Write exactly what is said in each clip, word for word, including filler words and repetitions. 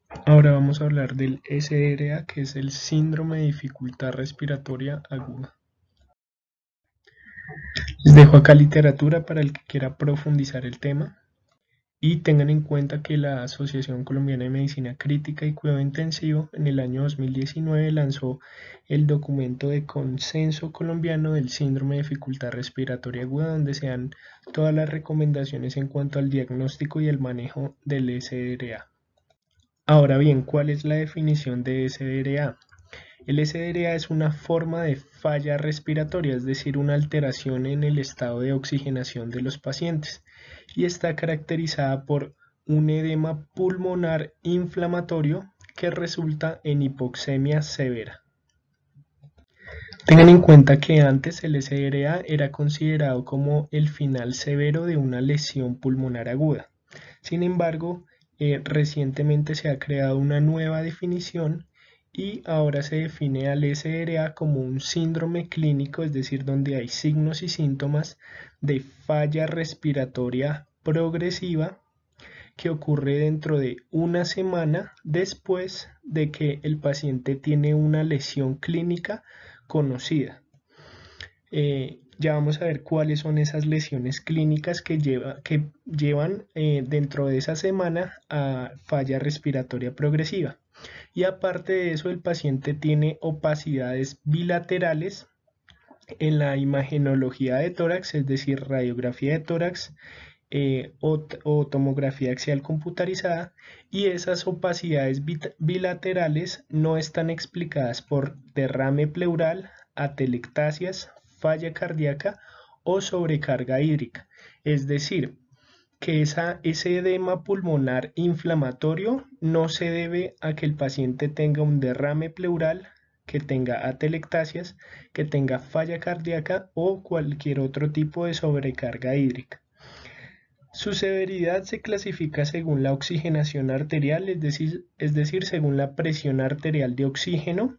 Ahora vamos a hablar del S R A, que es el síndrome de dificultad respiratoria aguda. Les dejo acá literatura para el que quiera profundizar el tema y tengan en cuenta que la Asociación Colombiana de Medicina Crítica y Cuidado Intensivo en el año dos mil diecinueve lanzó el documento de consenso colombiano del síndrome de dificultad respiratoria aguda, donde se dan todas las recomendaciones en cuanto al diagnóstico y el manejo del S R A. Ahora bien, ¿cuál es la definición de S R A? El S R A es una forma de falla respiratoria, es decir, una alteración en el estado de oxigenación de los pacientes, y está caracterizada por un edema pulmonar inflamatorio que resulta en hipoxemia severa. Tengan en cuenta que antes el S R A era considerado como el final severo de una lesión pulmonar aguda. Sin embargo, eh, recientemente se ha creado una nueva definición y ahora se define al S R A como un síndrome clínico, es decir, donde hay signos y síntomas de falla respiratoria progresiva que ocurre dentro de una semana después de que el paciente tiene una lesión clínica conocida. Eh, ya vamos a ver cuáles son esas lesiones clínicas que, lleva, que llevan eh, dentro de esa semana a falla respiratoria progresiva. Y aparte de eso, el paciente tiene opacidades bilaterales en la imagenología de tórax, es decir, radiografía de tórax eh, o, o tomografía axial computarizada, y esas opacidades bilaterales no están explicadas por derrame pleural, atelectasias, falla cardíaca o sobrecarga hídrica. Es decir, que esa, ese edema pulmonar inflamatorio no se debe a que el paciente tenga un derrame pleural, que tenga atelectasias, que tenga falla cardíaca o cualquier otro tipo de sobrecarga hídrica. Su severidad se clasifica según la oxigenación arterial, es decir, es decir, según la presión arterial de oxígeno,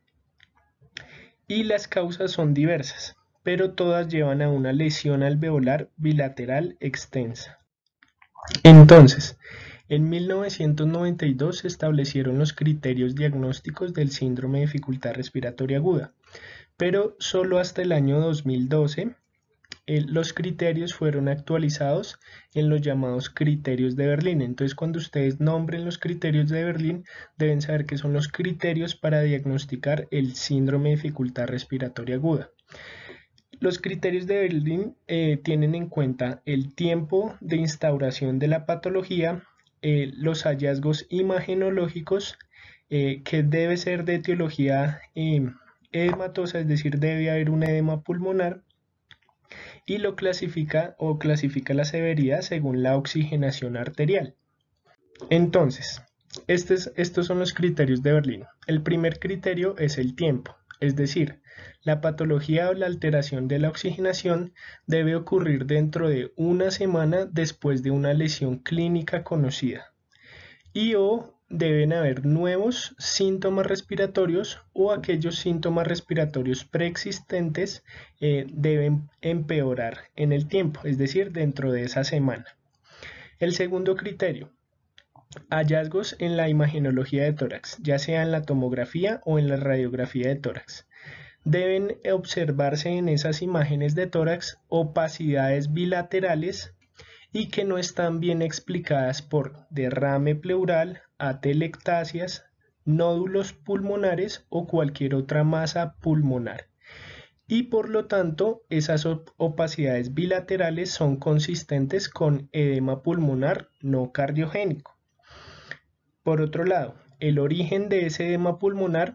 y las causas son diversas, pero todas llevan a una lesión alveolar bilateral extensa. Entonces, en mil novecientos noventa y dos se establecieron los criterios diagnósticos del síndrome de dificultad respiratoria aguda, pero solo hasta el año dos mil doce eh, los criterios fueron actualizados en los llamados criterios de Berlín. Entonces, cuando ustedes nombren los criterios de Berlín, deben saber que son los criterios para diagnosticar el síndrome de dificultad respiratoria aguda. Los criterios de Berlín eh, tienen en cuenta el tiempo de instauración de la patología, eh, los hallazgos imagenológicos, eh, que debe ser de etiología eh, edematosa, es decir, debe haber un edema pulmonar, y lo clasifica o clasifica la severidad según la oxigenación arterial. Entonces, estos, estos son los criterios de Berlín. El primer criterio es el tiempo, es decir, la patología o la alteración de la oxigenación debe ocurrir dentro de una semana después de una lesión clínica conocida y o deben haber nuevos síntomas respiratorios o aquellos síntomas respiratorios preexistentes eh, deben empeorar en el tiempo, es decir, dentro de esa semana. El segundo criterio, hallazgos en la imagenología de tórax, ya sea en la tomografía o en la radiografía de tórax. Deben observarse en esas imágenes de tórax opacidades bilaterales y que no están bien explicadas por derrame pleural, atelectasias, nódulos pulmonares o cualquier otra masa pulmonar. Y por lo tanto, esas opacidades bilaterales son consistentes con edema pulmonar no cardiogénico. Por otro lado, el origen de ese edema pulmonar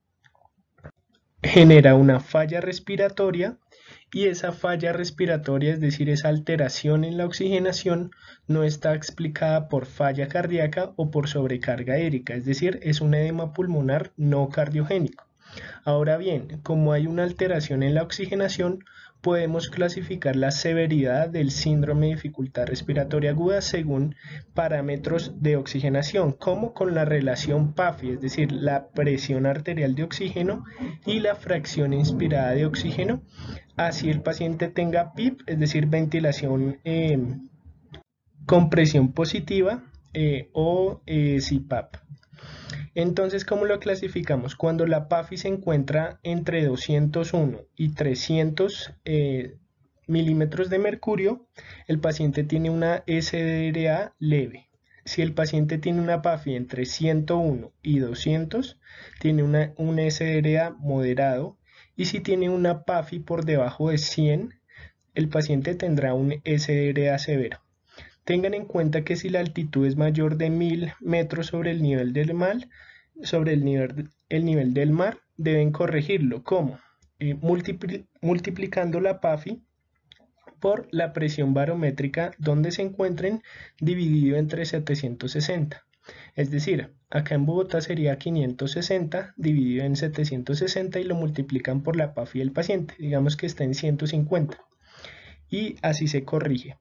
genera una falla respiratoria y esa falla respiratoria, es decir, esa alteración en la oxigenación, no está explicada por falla cardíaca o por sobrecarga hídrica, es decir, es un edema pulmonar no cardiogénico. Ahora bien, como hay una alteración en la oxigenación, podemos clasificar la severidad del síndrome de dificultad respiratoria aguda según parámetros de oxigenación, como con la relación P A F I, es decir, la presión arterial de oxígeno y la fracción inspirada de oxígeno, así el paciente tenga P I P, es decir, ventilación eh, con presión positiva eh, o eh, C PAP. Entonces, ¿cómo lo clasificamos? Cuando la PAFI se encuentra entre doscientos uno y trescientos eh, milímetros de mercurio, el paciente tiene una S D R A leve. Si el paciente tiene una PAFI entre ciento uno y doscientos, tiene una, un S D R A moderado. Y si tiene una PAFI por debajo de cien, el paciente tendrá un S D R A severo. Tengan en cuenta que si la altitud es mayor de mil metros sobre el nivel del mar, sobre el nivel, el nivel del mar, deben corregirlo. ¿Cómo? Eh, multipli multiplicando la PAFI por la presión barométrica donde se encuentren, dividido entre setecientos sesenta. Es decir, acá en Bogotá sería quinientos sesenta dividido en setecientos sesenta y lo multiplican por la PAFI del paciente. Digamos que está en ciento cincuenta. Y así se corrige.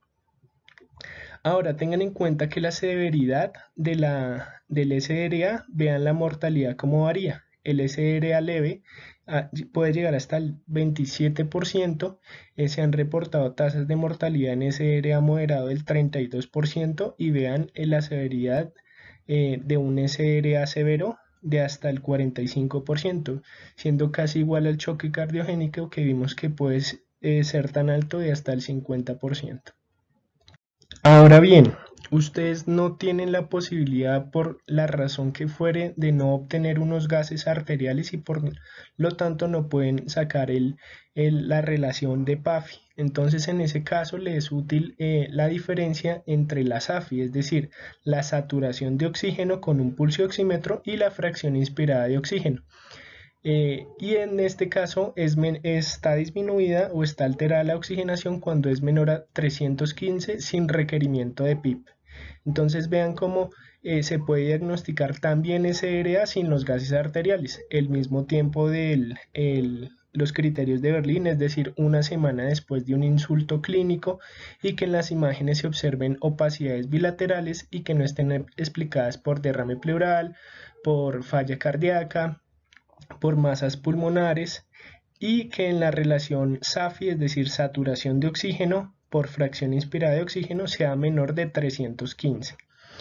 Ahora tengan en cuenta que la severidad de la, del S D R A, vean la mortalidad cómo varía. El S D R A leve a, puede llegar hasta el veintisiete por ciento, eh, se han reportado tasas de mortalidad en S D R A moderado del treinta y dos por ciento y vean eh, la severidad eh, de un S D R A severo de hasta el cuarenta y cinco por ciento, siendo casi igual al choque cardiogénico que vimos que puede eh, ser tan alto de hasta el cincuenta por ciento. Ahora bien, ustedes no tienen la posibilidad, por la razón que fuere, de no obtener unos gases arteriales y por lo tanto no pueden sacar el, el, la relación de PAFI. Entonces en ese caso les es útil eh, la diferencia entre la SAFI, es decir, la saturación de oxígeno con un pulso oxímetro y la fracción inspirada de oxígeno. Eh, y en este caso es está disminuida o está alterada la oxigenación cuando es menor a trescientos quince sin requerimiento de P I P. Entonces vean cómo eh, se puede diagnosticar también S D R A sin los gases arteriales, el mismo tiempo de los criterios de Berlín, es decir, una semana después de un insulto clínico, y que en las imágenes se observen opacidades bilaterales y que no estén explicadas por derrame pleural, por falla cardíaca, por masas pulmonares, y que en la relación SAFI, es decir, saturación de oxígeno por fracción inspirada de oxígeno, sea menor de trescientos quince.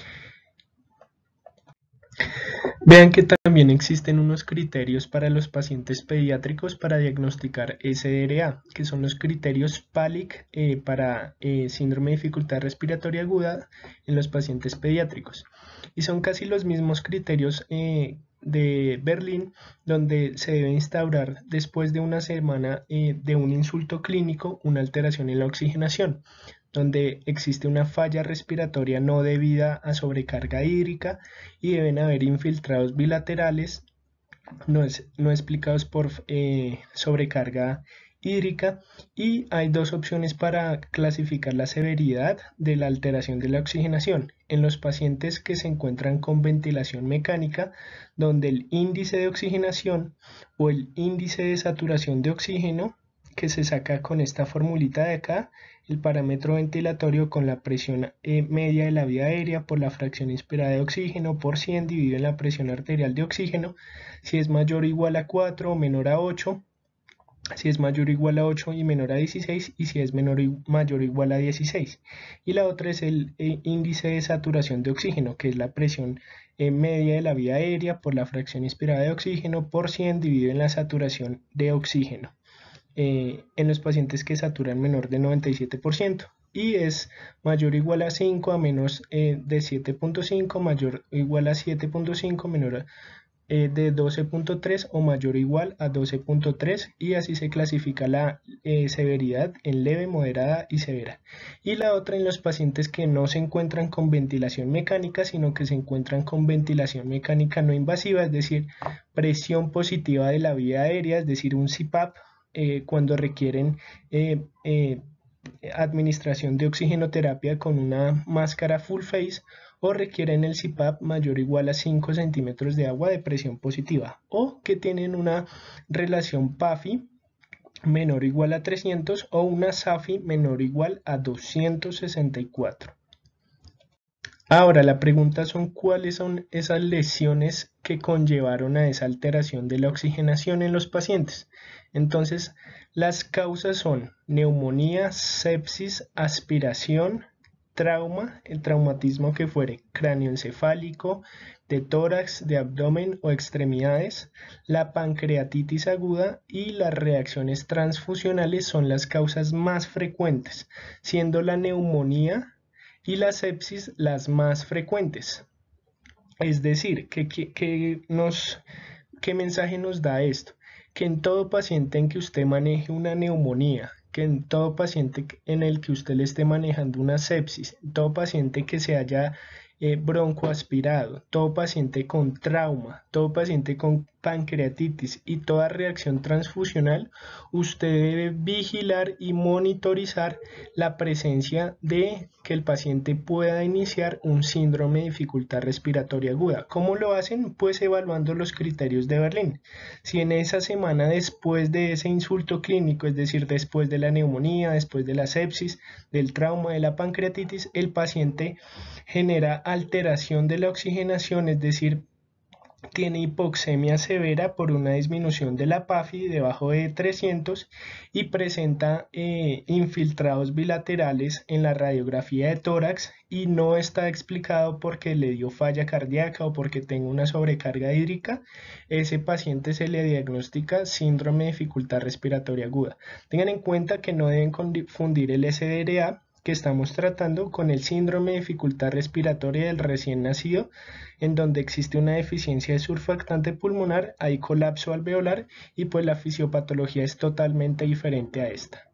Vean que también existen unos criterios para los pacientes pediátricos para diagnosticar S D R A, que son los criterios P A L I C eh, para eh, síndrome de dificultad respiratoria aguda en los pacientes pediátricos. Y son casi los mismos criterios eh, de Berlín, donde se debe instaurar después de una semana eh, de un insulto clínico una alteración en la oxigenación, donde existe una falla respiratoria no debida a sobrecarga hídrica y deben haber infiltrados bilaterales no, es, no explicados por eh, sobrecarga hídrica, y hay dos opciones para clasificar la severidad de la alteración de la oxigenación: en los pacientes que se encuentran con ventilación mecánica, donde el índice de oxigenación o el índice de saturación de oxígeno, que se saca con esta formulita de acá, el parámetro ventilatorio con la presión eh, media de la vía aérea por la fracción inspirada de oxígeno por cien dividido en la presión arterial de oxígeno, si es mayor o igual a cuatro o menor a ocho, si es mayor o igual a ocho y menor a dieciséis, y si es menor o mayor o igual a dieciséis. Y la otra es el eh, índice de saturación de oxígeno, que es la presión eh, media de la vía aérea por la fracción inspirada de oxígeno por cien dividido en la saturación de oxígeno. Eh, en los pacientes que saturan menor de noventa y siete por ciento, y es mayor o igual a cinco a menos eh, de siete punto cinco, mayor o igual a siete punto cinco, menor a, eh, de doce punto tres o mayor o igual a doce punto tres, y así se clasifica la eh, severidad en leve, moderada y severa. Y la otra en los pacientes que no se encuentran con ventilación mecánica, sino que se encuentran con ventilación mecánica no invasiva, es decir, presión positiva de la vía aérea, es decir, un C PAP, Eh, cuando requieren eh, eh, administración de oxigenoterapia con una máscara full face, o requieren el C PAP mayor o igual a cinco centímetros de agua de presión positiva, o que tienen una relación PAFI menor o igual a trescientos o una SAFI menor o igual a doscientos sesenta y cuatro. Ahora la pregunta son cuáles son esas lesiones que conllevaron a esa alteración de la oxigenación en los pacientes. Entonces, las causas son neumonía, sepsis, aspiración trauma, el traumatismo que fuere cráneoencefálico, de tórax, de abdomen o extremidades. La pancreatitis aguda y las reacciones transfusionales son las causas más frecuentes, siendo la neumonía y la sepsis las más frecuentes. Es decir, ¿qué, qué, qué nos, qué mensaje nos da esto? Que en todo paciente en que usted maneje una neumonía, que en todo paciente en el que usted le esté manejando una sepsis, todo paciente que se haya eh, broncoaspirado, todo paciente con trauma, todo paciente con pancreatitis y toda reacción transfusional, usted debe vigilar y monitorizar la presencia de que el paciente pueda iniciar un síndrome de dificultad respiratoria aguda. ¿Cómo lo hacen? Pues evaluando los criterios de Berlín. Si en esa semana después de ese insulto clínico, es decir, después de la neumonía, después de la sepsis, del trauma, de la pancreatitis, el paciente genera alteración de la oxigenación, es decir, tiene hipoxemia severa por una disminución de la P A F I debajo de trescientos y presenta eh, infiltrados bilaterales en la radiografía de tórax y no está explicado porque le dio falla cardíaca o porque tenga una sobrecarga hídrica, ese paciente se le diagnostica síndrome de dificultad respiratoria aguda. Tengan en cuenta que no deben confundir el S D R A que estamos tratando con el síndrome de dificultad respiratoria del recién nacido, en donde existe una deficiencia de surfactante pulmonar, hay colapso alveolar y pues la fisiopatología es totalmente diferente a esta.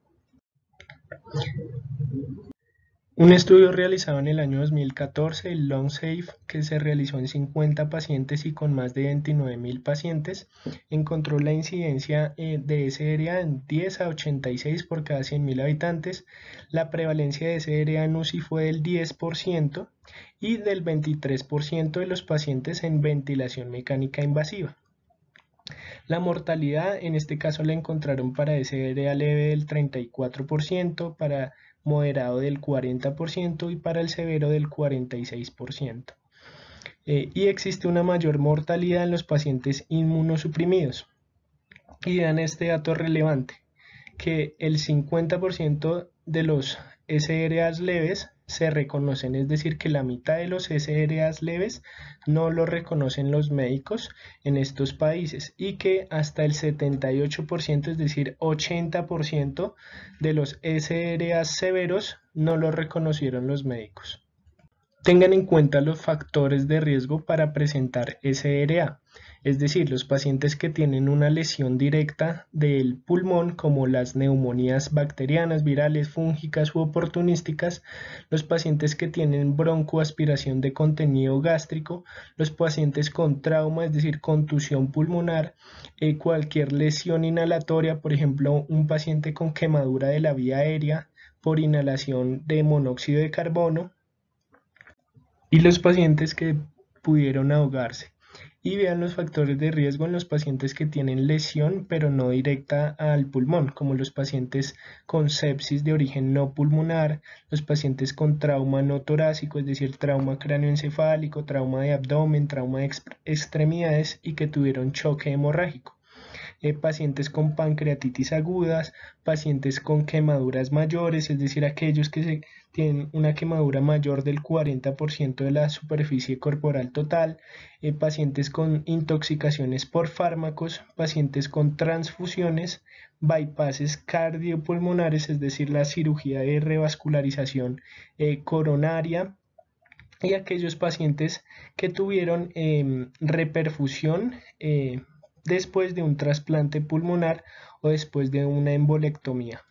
Un estudio realizado en el año dos mil catorce, el LungSafe, que se realizó en cincuenta pacientes y con más de veintinueve mil pacientes, encontró la incidencia eh, de S D R A en diez a ochenta y seis por cada cien mil habitantes, la prevalencia de S D R A en U C I fue del diez por ciento y del veintitrés por ciento de los pacientes en ventilación mecánica invasiva. La mortalidad en este caso la encontraron para S D R A leve del treinta y cuatro por ciento, para moderado del cuarenta por ciento y para el severo del cuarenta y seis por ciento. Eh, y existe una mayor mortalidad en los pacientes inmunosuprimidos. Y vean este dato relevante, que el cincuenta por ciento de los S D R As leves se reconocen, es decir, que la mitad de los S D R As leves no lo reconocen los médicos en estos países y que hasta el setenta y ocho por ciento, es decir, ochenta por ciento de los S D R As severos no lo reconocieron los médicos. Tengan en cuenta los factores de riesgo para presentar S D R A, es decir, los pacientes que tienen una lesión directa del pulmón como las neumonías bacterianas, virales, fúngicas u oportunísticas, los pacientes que tienen broncoaspiración de contenido gástrico, los pacientes con trauma, es decir, contusión pulmonar, eh, cualquier lesión inhalatoria, por ejemplo, un paciente con quemadura de la vía aérea por inhalación de monóxido de carbono, y los pacientes que pudieron ahogarse. Y vean los factores de riesgo en los pacientes que tienen lesión pero no directa al pulmón, como los pacientes con sepsis de origen no pulmonar, los pacientes con trauma no torácico, es decir, trauma cráneoencefálico, trauma de abdomen, trauma de extremidades y que tuvieron choque hemorrágico. Eh, pacientes con pancreatitis agudas, pacientes con quemaduras mayores, es decir, aquellos que se, tienen una quemadura mayor del cuarenta por ciento de la superficie corporal total, eh, pacientes con intoxicaciones por fármacos, pacientes con transfusiones, bypasses cardiopulmonares, es decir, la cirugía de revascularización eh, coronaria, y aquellos pacientes que tuvieron eh, reperfusión eh, después de un trasplante pulmonar o después de una embolectomía.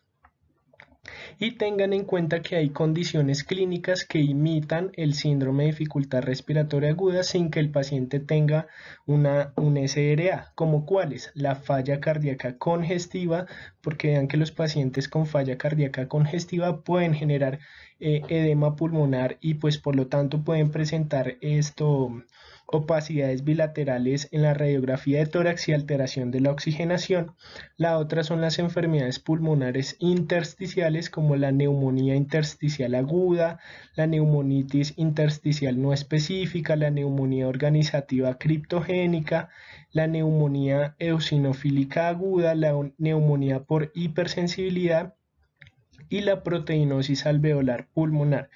Y tengan en cuenta que hay condiciones clínicas que imitan el síndrome de dificultad respiratoria aguda sin que el paciente tenga una, un S D R A, como cuáles: la falla cardíaca congestiva, porque vean que los pacientes con falla cardíaca congestiva pueden generar eh, edema pulmonar y pues por lo tanto pueden presentar esto opacidades bilaterales en la radiografía de tórax y alteración de la oxigenación. La otra son las enfermedades pulmonares intersticiales como la neumonía intersticial aguda, la neumonitis intersticial no específica, la neumonía organizativa criptogénica, la neumonía eosinofílica aguda, la neumonía por hipersensibilidad y la proteinosis alveolar pulmonar.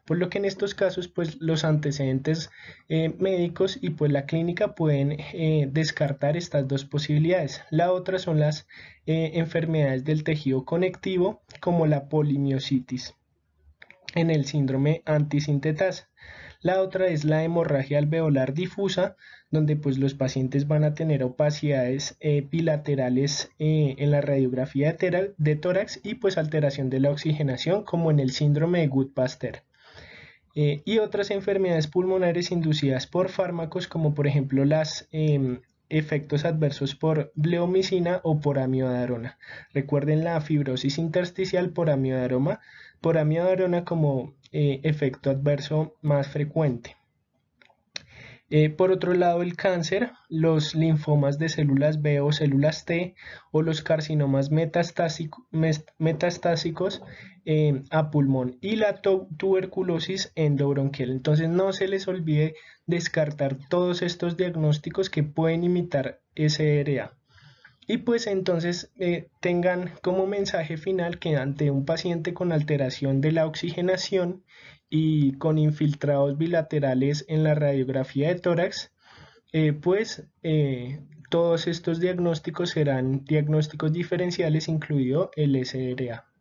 por lo que en estos casos pues los antecedentes eh, médicos y pues la clínica pueden eh, descartar estas dos posibilidades. La otra son las eh, enfermedades del tejido conectivo, como la polimiositis en el síndrome antisintetasa. La otra es la hemorragia alveolar difusa, donde pues los pacientes van a tener opacidades eh, bilaterales eh, en la radiografía de, de tórax y pues alteración de la oxigenación, como en el síndrome de Goodpaster. Eh, y otras enfermedades pulmonares inducidas por fármacos, como por ejemplo los eh, efectos adversos por bleomicina o por amiodarona. Recuerden la fibrosis intersticial por amiodarona, por amiodarona como eh, efecto adverso más frecuente. Eh, por otro lado, el cáncer, los linfomas de células B o células T o los carcinomas metastásico, metastásicos eh, a pulmón y la tuberculosis endobronquial. Entonces no se les olvide descartar todos estos diagnósticos que pueden imitar S R A. Y pues entonces eh, tengan como mensaje final que ante un paciente con alteración de la oxigenación y con infiltrados bilaterales en la radiografía de tórax, eh, pues eh, todos estos diagnósticos serán diagnósticos diferenciales, incluido el S R A.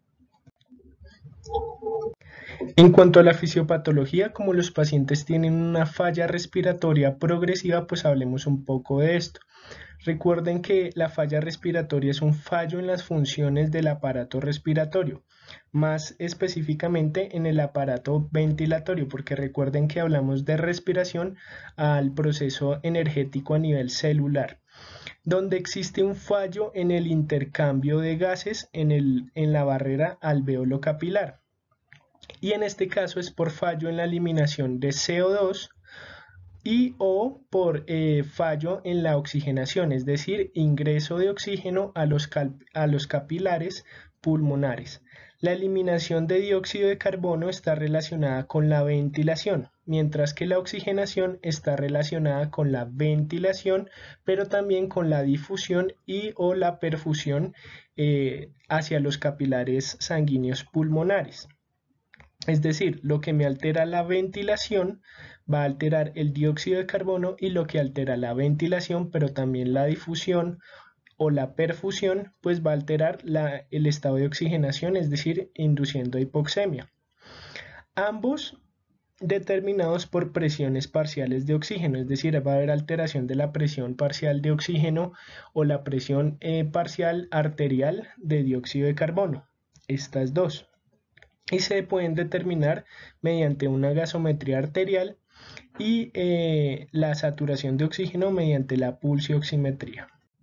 En cuanto a la fisiopatología, como los pacientes tienen una falla respiratoria progresiva, pues hablemos un poco de esto. Recuerden que la falla respiratoria es un fallo en las funciones del aparato respiratorio, más específicamente en el aparato ventilatorio, porque recuerden que hablamos de respiración al proceso energético a nivel celular, donde existe un fallo en el intercambio de gases en, el, en la barrera alveolo capilar. Y en este caso es por fallo en la eliminación de C O dos y o por eh, fallo en la oxigenación, es decir, ingreso de oxígeno a los, a los capilares pulmonares. La eliminación de dióxido de carbono está relacionada con la ventilación, mientras que la oxigenación está relacionada con la ventilación, pero también con la difusión y o la perfusión eh, hacia los capilares sanguíneos pulmonares. Es decir, lo que me altera la ventilación va a alterar el dióxido de carbono y lo que altera la ventilación, pero también la difusión o la perfusión, pues va a alterar la, el estado de oxigenación, es decir, induciendo hipoxemia. Ambos determinados por presiones parciales de oxígeno, es decir, va a haber alteración de la presión parcial de oxígeno o la presión eh, parcial arterial de dióxido de carbono, estas dos. Y se pueden determinar mediante una gasometría arterial y eh, la saturación de oxígeno mediante la pulsioximetría.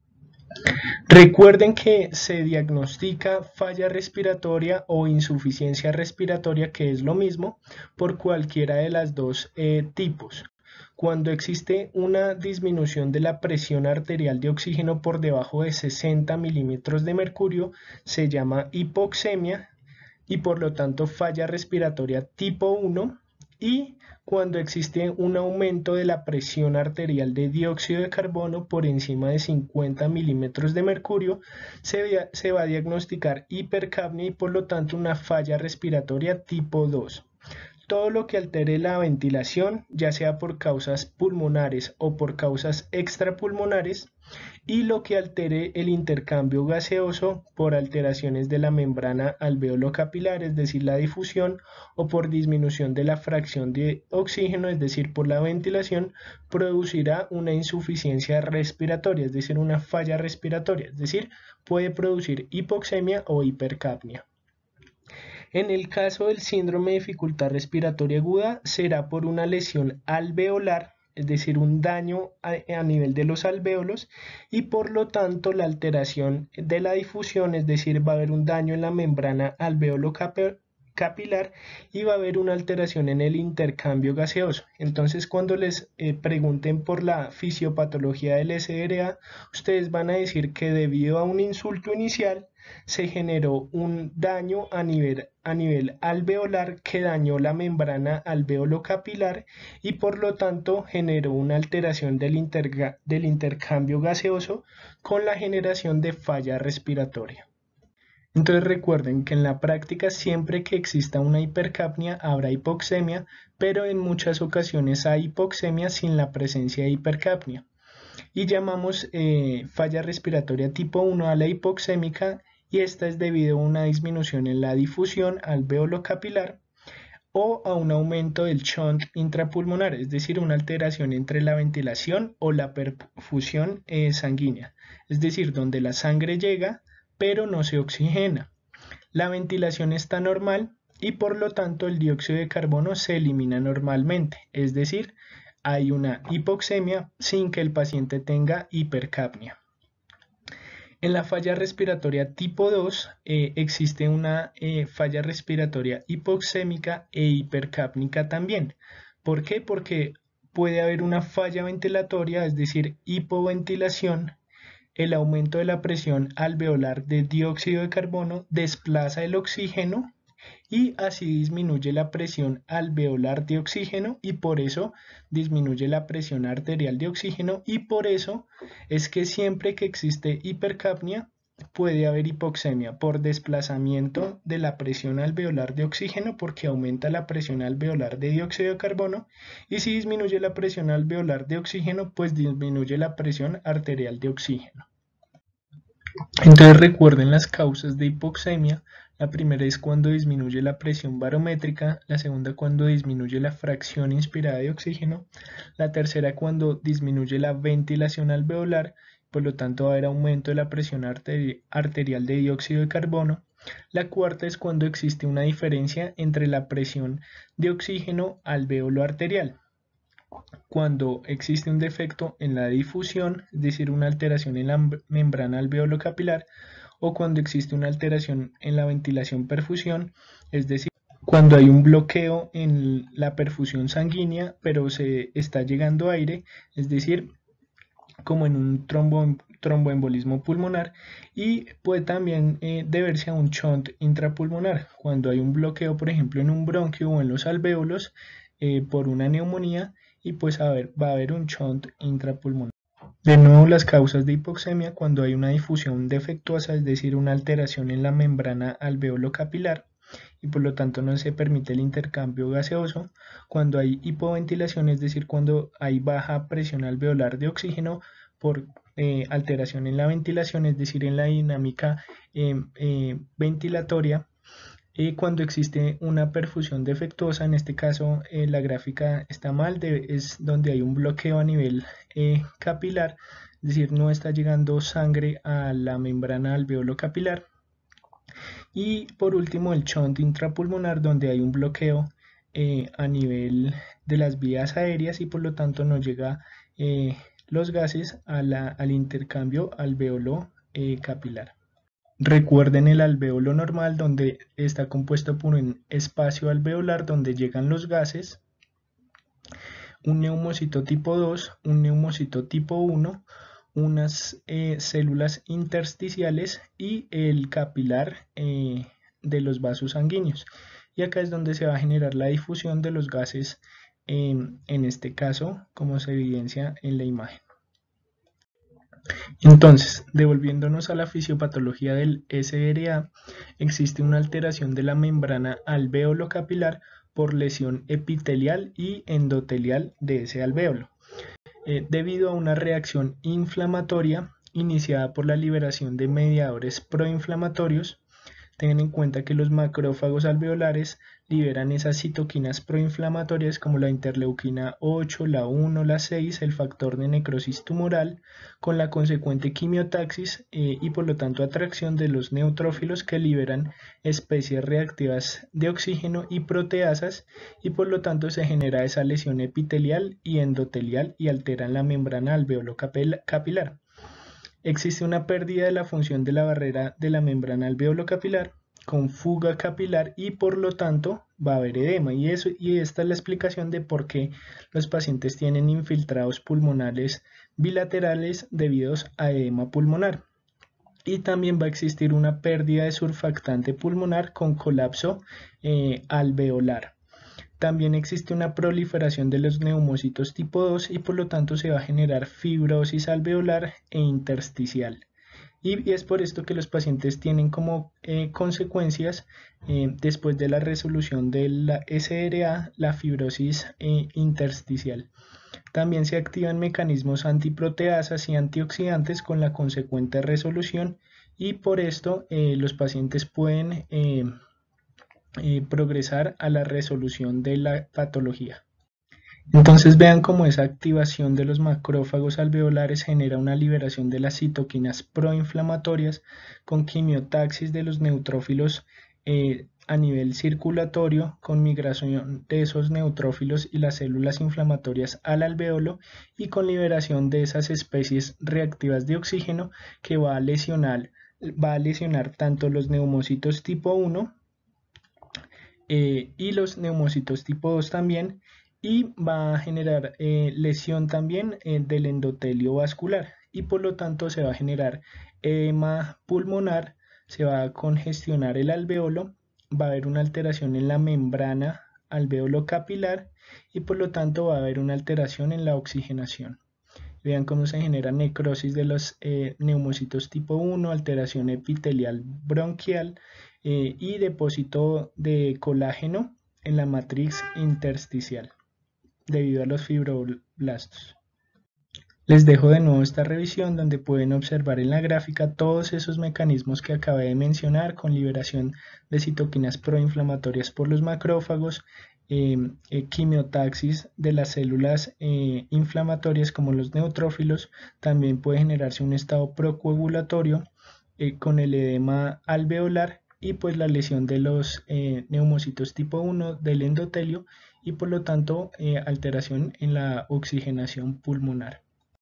Recuerden que se diagnostica falla respiratoria o insuficiencia respiratoria, que es lo mismo, por cualquiera de las dos eh, tipos. Cuando existe una disminución de la presión arterial de oxígeno por debajo de sesenta milímetros de mercurio, se llama hipoxemia y por lo tanto falla respiratoria tipo uno, y cuando existe un aumento de la presión arterial de dióxido de carbono por encima de cincuenta milímetros de mercurio, se, se va a diagnosticar hipercapnia y por lo tanto una falla respiratoria tipo dos. Todo lo que altere la ventilación, ya sea por causas pulmonares o por causas extrapulmonares, y lo que altere el intercambio gaseoso por alteraciones de la membrana alveolo capilar, es decir, la difusión, o por disminución de la fracción de oxígeno, es decir, por la ventilación, producirá una insuficiencia respiratoria, es decir, una falla respiratoria, es decir, puede producir hipoxemia o hipercapnia. En el caso del síndrome de dificultad respiratoria aguda, será por una lesión alveolar, es decir, un daño a, a nivel de los alvéolos, y por lo tanto la alteración de la difusión, es decir, va a haber un daño en la membrana alveolo capilar y va a haber una alteración en el intercambio gaseoso. Entonces, cuando les eh, pregunten por la fisiopatología del S R A, ustedes van a decir que debido a un insulto inicial se generó un daño a nivel, a nivel alveolar que dañó la membrana alveolo capilar y por lo tanto generó una alteración del, interga, del intercambio gaseoso con la generación de falla respiratoria. Entonces recuerden que en la práctica siempre que exista una hipercapnia habrá hipoxemia, pero en muchas ocasiones hay hipoxemia sin la presencia de hipercapnia. Y llamamos eh, falla respiratoria tipo uno a la hipoxémica, y esta es debido a una disminución en la difusión alveolo capilar o a un aumento del shunt intrapulmonar, es decir, una alteración entre la ventilación o la perfusión eh, sanguínea, es decir, donde la sangre llega pero no se oxigena. La ventilación está normal y por lo tanto el dióxido de carbono se elimina normalmente, es decir, hay una hipoxemia sin que el paciente tenga hipercapnia. En la falla respiratoria tipo dos eh, existe una eh, falla respiratoria hipoxémica e hipercápnica también. ¿Por qué? Porque puede haber una falla ventilatoria, es decir, hipoventilación. El aumento de la presión alveolar de dióxido de carbono desplaza el oxígeno y así disminuye la presión alveolar de oxígeno y por eso disminuye la presión arterial de oxígeno, y por eso es que siempre que existe hipercapnia puede haber hipoxemia por desplazamiento de la presión alveolar de oxígeno, porque aumenta la presión alveolar de dióxido de carbono, y si disminuye la presión alveolar de oxígeno pues disminuye la presión arterial de oxígeno. Entonces recuerden las causas de hipoxemia. La primera es cuando disminuye la presión barométrica, la segunda cuando disminuye la fracción inspirada de oxígeno, la tercera cuando disminuye la ventilación alveolar, por lo tanto va a haber aumento de la presión arteri arterial de dióxido de carbono, la cuarta es cuando existe una diferencia entre la presión de oxígeno alveolo arterial. Cuando existe un defecto en la difusión, es decir, una alteración en la membrana alveolo capilar, o cuando existe una alteración en la ventilación perfusión, es decir, cuando hay un bloqueo en la perfusión sanguínea, pero se está llegando aire, es decir, como en un trombo, tromboembolismo pulmonar, y puede también eh, deberse a un shunt intrapulmonar, cuando hay un bloqueo, por ejemplo, en un bronquio o en los alvéolos eh, por una neumonía, y pues a ver, va a haber un shunt intrapulmonar. De nuevo, las causas de hipoxemia: cuando hay una difusión defectuosa, es decir, una alteración en la membrana alveolo capilar y por lo tanto no se permite el intercambio gaseoso; cuando hay hipoventilación, es decir, cuando hay baja presión alveolar de oxígeno por eh, alteración en la ventilación, es decir, en la dinámica eh, eh, ventilatoria; y cuando existe una perfusión defectuosa, en este caso eh, la gráfica está mal, de, es donde hay un bloqueo a nivel eh, capilar, es decir, no está llegando sangre a la membrana alveolo capilar; y por último el shunt intrapulmonar, donde hay un bloqueo eh, a nivel de las vías aéreas y por lo tanto no llega eh, los gases a la, al intercambio alveolo eh, capilar. Recuerden el alvéolo normal, donde está compuesto por un espacio alveolar donde llegan los gases, un neumocito tipo dos, un neumocito tipo uno, unas eh, células intersticiales y el capilar eh, de los vasos sanguíneos. Y acá es donde se va a generar la difusión de los gases, eh, en este caso, como se evidencia en la imagen. Entonces, devolviéndonos a la fisiopatología del S R A, existe una alteración de la membrana alvéolo capilar por lesión epitelial y endotelial de ese alvéolo, eh, debido a una reacción inflamatoria iniciada por la liberación de mediadores proinflamatorios. Tengan en cuenta que los macrófagos alveolares liberan esas citoquinas proinflamatorias como la interleuquina ocho, la uno, la seis, el factor de necrosis tumoral, con la consecuente quimiotaxis eh, y por lo tanto atracción de los neutrófilos, que liberan especies reactivas de oxígeno y proteasas, y por lo tanto se genera esa lesión epitelial y endotelial y alteran la membrana alveolo capilar. Existe una pérdida de la función de la barrera de la membrana alveolo capilar con fuga capilar y por lo tanto va a haber edema, y, eso, y esta es la explicación de por qué los pacientes tienen infiltrados pulmonares bilaterales debidos a edema pulmonar. Y también va a existir una pérdida de surfactante pulmonar con colapso eh, alveolar. También existe una proliferación de los neumocitos tipo dos y por lo tanto se va a generar fibrosis alveolar e intersticial. Y es por esto que los pacientes tienen como eh, consecuencias, eh, después de la resolución de la S R A, la fibrosis eh, intersticial. También se activan mecanismos antiproteasas y antioxidantes con la consecuente resolución, y por esto eh, los pacientes pueden eh, eh, progresar a la resolución de la patología. Entonces vean cómo esa activación de los macrófagos alveolares genera una liberación de las citoquinas proinflamatorias con quimiotaxis de los neutrófilos eh, a nivel circulatorio, con migración de esos neutrófilos y las células inflamatorias al alveolo, y con liberación de esas especies reactivas de oxígeno que va a lesionar, va a lesionar tanto los neumocitos tipo uno eh, y los neumocitos tipo dos también, y va a generar eh, lesión también eh, del endotelio vascular, y por lo tanto se va a generar edema pulmonar, se va a congestionar el alveolo, va a haber una alteración en la membrana alveolo capilar, y por lo tanto va a haber una alteración en la oxigenación. Vean cómo se genera necrosis de los eh, neumocitos tipo uno, alteración epitelial bronquial eh, y depósito de colágeno en la matriz intersticial debido a los fibroblastos. Les dejo de nuevo esta revisión donde pueden observar en la gráfica todos esos mecanismos que acabé de mencionar, con liberación de citoquinas proinflamatorias por los macrófagos, eh, eh, quimiotaxis de las células eh, inflamatorias como los neutrófilos. También puede generarse un estado procoagulatorio eh, con el edema alveolar, y pues la lesión de los eh, neumocitos tipo uno del endotelio, y por lo tanto eh, alteración en la oxigenación pulmonar.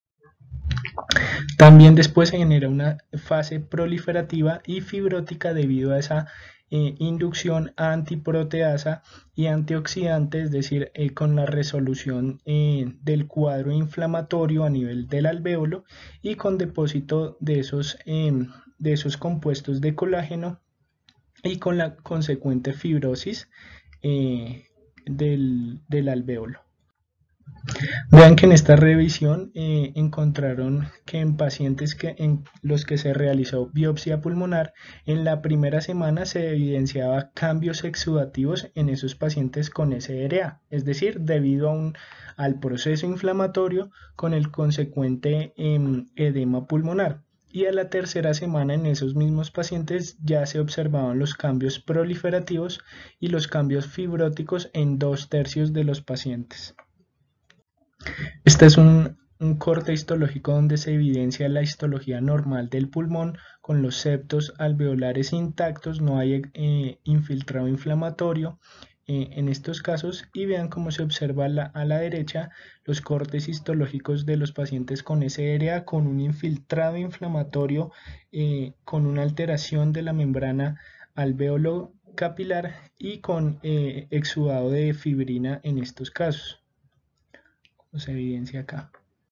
También después se genera una fase proliferativa y fibrótica debido a esa eh, inducción antiproteasa y antioxidante, es decir, eh, con la resolución eh, del cuadro inflamatorio a nivel del alveolo, y con depósito de esos, eh, de esos compuestos de colágeno, y con la consecuente fibrosis eh, del, del alveolo. Vean que en esta revisión eh, encontraron que en pacientes que, en los que se realizó biopsia pulmonar, en la primera semana se evidenciaba cambios exudativos en esos pacientes con S R A, es decir, debido a un, al proceso inflamatorio con el consecuente eh, edema pulmonar. Y a la tercera semana en esos mismos pacientes ya se observaban los cambios proliferativos y los cambios fibróticos en dos tercios de los pacientes. Este es un, un corte histológico donde se evidencia la histología normal del pulmón con los septos alveolares intactos, no hay eh, infiltrado inflamatorio eh, en estos casos, y vean cómo se observa la, a la derecha los cortes histológicos de los pacientes con S R A con un infiltrado inflamatorio, eh, con una alteración de la membrana alveolo capilar y con eh, exudado de fibrina en estos casos. Se evidencia acá.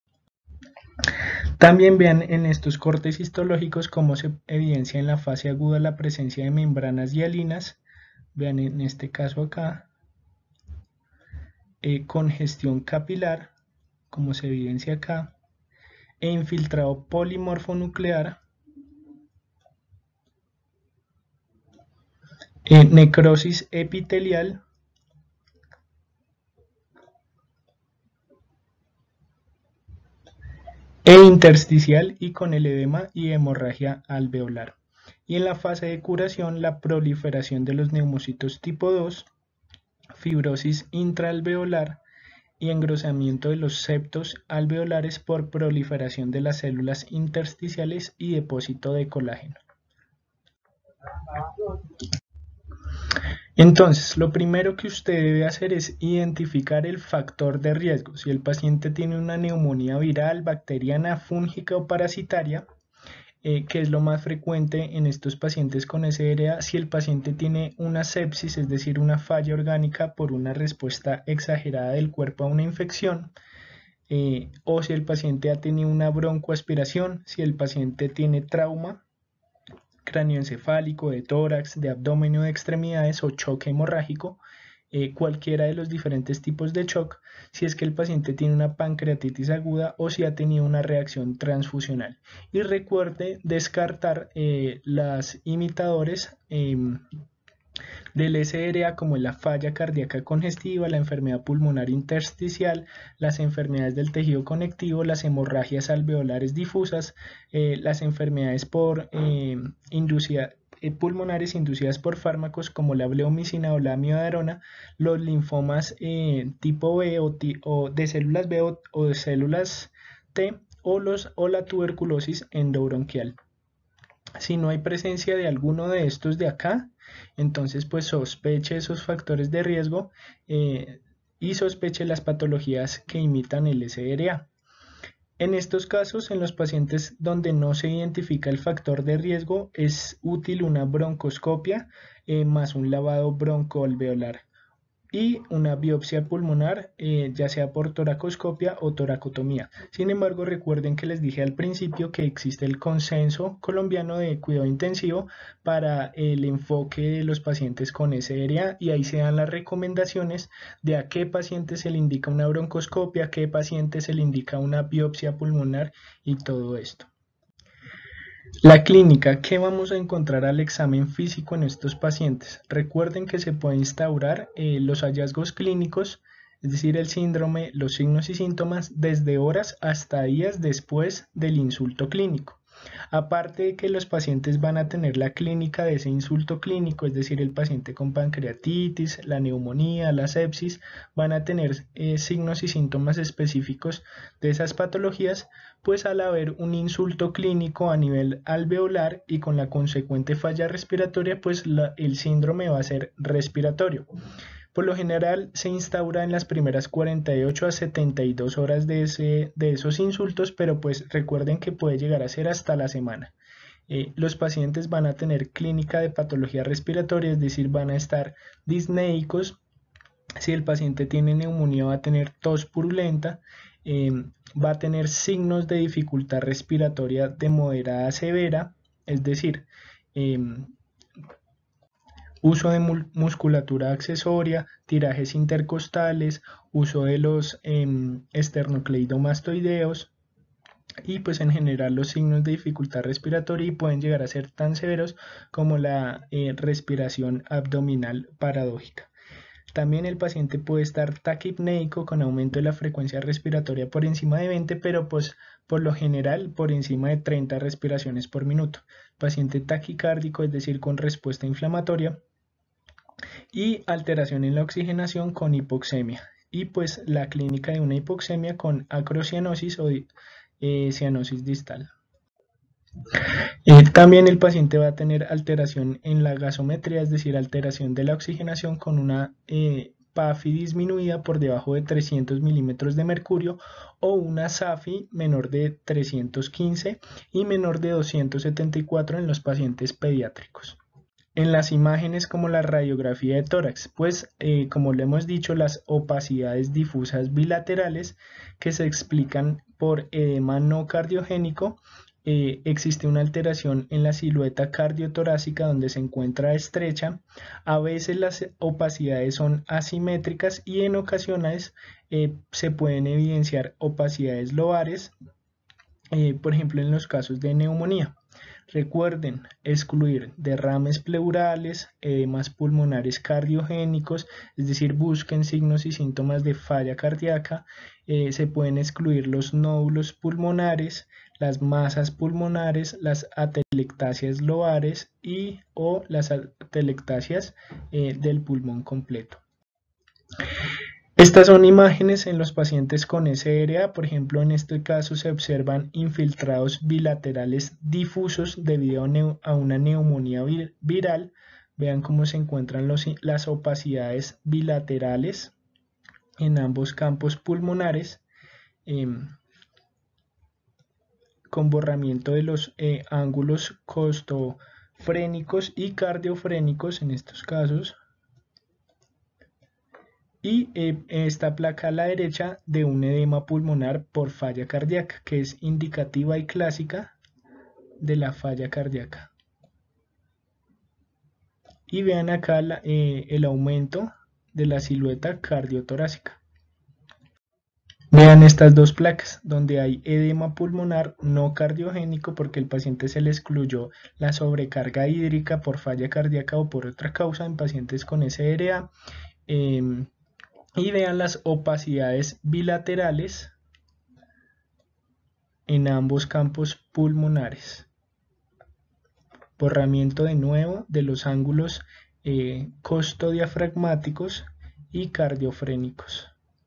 También vean en estos cortes histológicos cómo se evidencia en la fase aguda la presencia de membranas hialinas. Vean en este caso acá, eh, congestión capilar, como se evidencia acá, e infiltrado polimorfonuclear, eh, necrosis epitelial, e intersticial, y con el edema y hemorragia alveolar. Y en la fase de curación, la proliferación de los neumocitos tipo dos, fibrosis intraalveolar y engrosamiento de los septos alveolares por proliferación de las células intersticiales y depósito de colágeno. Entonces, lo primero que usted debe hacer es identificar el factor de riesgo. Si el paciente tiene una neumonía viral, bacteriana, fúngica o parasitaria, eh, que es lo más frecuente en estos pacientes con S R A, si el paciente tiene una sepsis, es decir, una falla orgánica por una respuesta exagerada del cuerpo a una infección, eh, o si el paciente ha tenido una broncoaspiración, si el paciente tiene trauma cráneoencefálico, de tórax, de abdomen o de extremidades, o choque hemorrágico, eh, cualquiera de los diferentes tipos de shock, si es que el paciente tiene una pancreatitis aguda o si ha tenido una reacción transfusional. Y recuerde descartar eh, las imitadores eh, del S R A como la falla cardíaca congestiva, la enfermedad pulmonar intersticial, las enfermedades del tejido conectivo, las hemorragias alveolares difusas, eh, las enfermedades por eh, inducida, eh, pulmonares inducidas por fármacos como la bleomicina o la amiodarona, los linfomas eh, tipo B o, o de células B o, o de células T o, los, o la tuberculosis endobronquial. Si no hay presencia de alguno de estos de acá, entonces pues sospeche esos factores de riesgo eh, y sospeche las patologías que imitan el S R A. En estos casos, en los pacientes donde no se identifica el factor de riesgo, es útil una broncoscopia eh, más un lavado broncoalveolar y una biopsia pulmonar, eh, ya sea por toracoscopia o toracotomía. Sin embargo, recuerden que les dije al principio que existe el consenso colombiano de cuidado intensivo para el enfoque de los pacientes con S R A y ahí se dan las recomendaciones de a qué paciente se le indica una broncoscopia, a qué paciente se le indica una biopsia pulmonar y todo esto. La clínica, ¿qué vamos a encontrar al examen físico en estos pacientes? Recuerden que se puede instaurar eh, los hallazgos clínicos, es decir, el síndrome, los signos y síntomas, desde horas hasta días después del insulto clínico. Aparte de que los pacientes van a tener la clínica de ese insulto clínico, es decir, el paciente con pancreatitis, la neumonía, la sepsis, van a tener eh, signos y síntomas específicos de esas patologías, pues al haber un insulto clínico a nivel alveolar y con la consecuente falla respiratoria, pues la, el síndrome va a ser respiratorio. Por lo general se instaura en las primeras cuarenta y ocho a setenta y dos horas de, ese, de esos insultos, pero pues recuerden que puede llegar a ser hasta la semana. Eh, los pacientes van a tener clínica de patología respiratoria, es decir, van a estar disnéicos. Si el paciente tiene neumonía va a tener tos purulenta, eh, va a tener signos de dificultad respiratoria de moderada a severa, es decir, eh, uso de musculatura accesoria, tirajes intercostales, uso de los eh, esternocleidomastoideos y pues en general los signos de dificultad respiratoria y pueden llegar a ser tan severos como la eh, respiración abdominal paradójica. También el paciente puede estar taquipneico con aumento de la frecuencia respiratoria por encima de veinte, pero pues por lo general por encima de treinta respiraciones por minuto. Paciente taquicárdico, es decir, con respuesta inflamatoria, y alteración en la oxigenación con hipoxemia. Y pues la clínica de una hipoxemia con acrocianosis o eh, cianosis distal. Eh, también el paciente va a tener alteración en la gasometría, es decir, alteración de la oxigenación con una eh, P A F I disminuida por debajo de trescientos milímetros de mercurio o una S A F I menor de trescientos quince y menor de doscientos setenta y cuatro en los pacientes pediátricos. En las imágenes como la radiografía de tórax, pues eh, como le hemos dicho, las opacidades difusas bilaterales que se explican por edema no cardiogénico, eh, existe una alteración en la silueta cardiotorácica donde se encuentra estrecha, a veces las opacidades son asimétricas y en ocasiones eh, se pueden evidenciar opacidades lobares, eh, por ejemplo en los casos de neumonía. Recuerden excluir derrames pleurales, edemas pulmonares cardiogénicos, es decir, busquen signos y síntomas de falla cardíaca. Eh, se pueden excluir los nódulos pulmonares, las masas pulmonares, las atelectasias lobares y o las atelectasias eh, del pulmón completo. Estas son imágenes en los pacientes con S R A, por ejemplo en este caso se observan infiltrados bilaterales difusos debido a una neumonía viral. Vean cómo se encuentran los, las opacidades bilaterales en ambos campos pulmonares, eh, con borramiento de los eh, ángulos costofrénicos y cardiofrénicos en estos casos. Y eh, esta placa a la derecha de un edema pulmonar por falla cardíaca, que es indicativa y clásica de la falla cardíaca. Y vean acá la, eh, el aumento de la silueta cardiotorácica. Vean estas dos placas, donde hay edema pulmonar no cardiogénico porque el paciente se le excluyó la sobrecarga hídrica por falla cardíaca o por otra causa en pacientes con S R A. Eh, y vean las opacidades bilaterales en ambos campos pulmonares. Borramiento de nuevo de los ángulos eh, costodiafragmáticos y cardiofrénicos.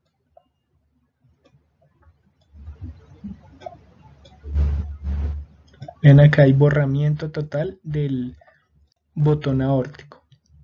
Vean acá hay borramiento total del botón aórtico.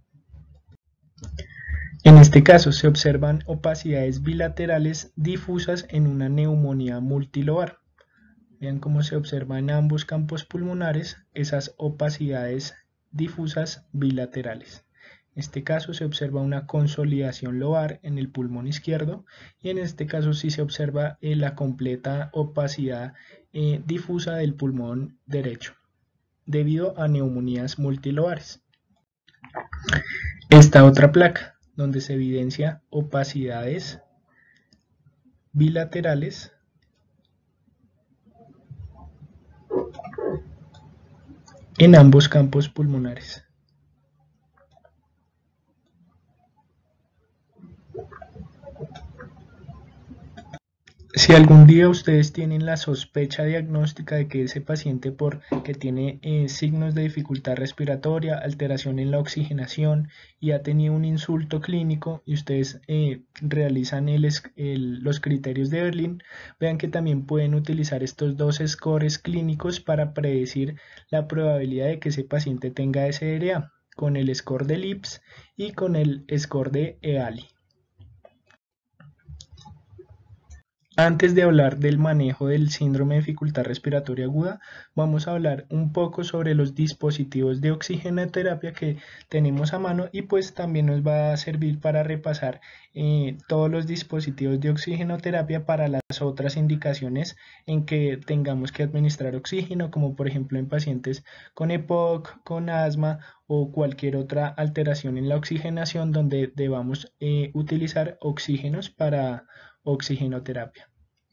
En este caso se observan opacidades bilaterales difusas en una neumonía multilobar. Vean cómo se observa en ambos campos pulmonares esas opacidades difusas bilaterales. En este caso se observa una consolidación lobar en el pulmón izquierdo y en este caso sí se observa eh, la completa opacidad eh, difusa del pulmón derecho debido a neumonías multilobares. Esta otra placa donde se evidencia opacidades bilaterales en ambos campos pulmonares. Si algún día ustedes tienen la sospecha diagnóstica de que ese paciente por que tiene eh, signos de dificultad respiratoria, alteración en la oxigenación y ha tenido un insulto clínico y ustedes eh, realizan el, el, los criterios de Berlin, vean que también pueden utilizar estos dos scores clínicos para predecir la probabilidad de que ese paciente tenga S R A, con el score de Lips y con el score de E A L I. Antes de hablar del manejo del síndrome de dificultad respiratoria aguda, vamos a hablar un poco sobre los dispositivos de oxigenoterapia que tenemos a mano y pues también nos va a servir para repasar eh, todos los dispositivos de oxigenoterapia para las otras indicaciones en que tengamos que administrar oxígeno, como por ejemplo en pacientes con E P O C, con asma o cualquier otra alteración en la oxigenación donde debamos eh, utilizar oxígenos para oxigenoterapia.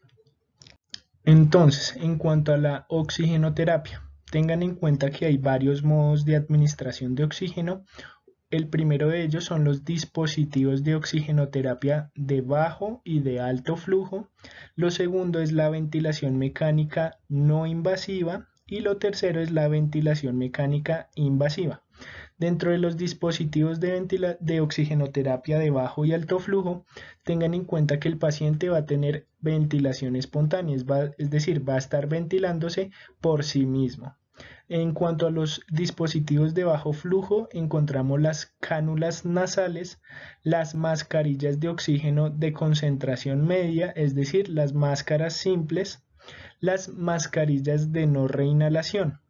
Entonces, en cuanto a la oxigenoterapia, tengan en cuenta que hay varios modos de administración de oxígeno. El primero de ellos son los dispositivos de oxigenoterapia de bajo y de alto flujo. Lo segundo es la ventilación mecánica no invasiva y lo tercero es la ventilación mecánica invasiva. Dentro de los dispositivos de, de oxigenoterapia de bajo y alto flujo, tengan en cuenta que el paciente va a tener ventilación espontánea, va, es decir, va a estar ventilándose por sí mismo. En cuanto a los dispositivos de bajo flujo, encontramos las cánulas nasales, las mascarillas de oxígeno de concentración media, es decir, las máscaras simples, las mascarillas de no reinhalación.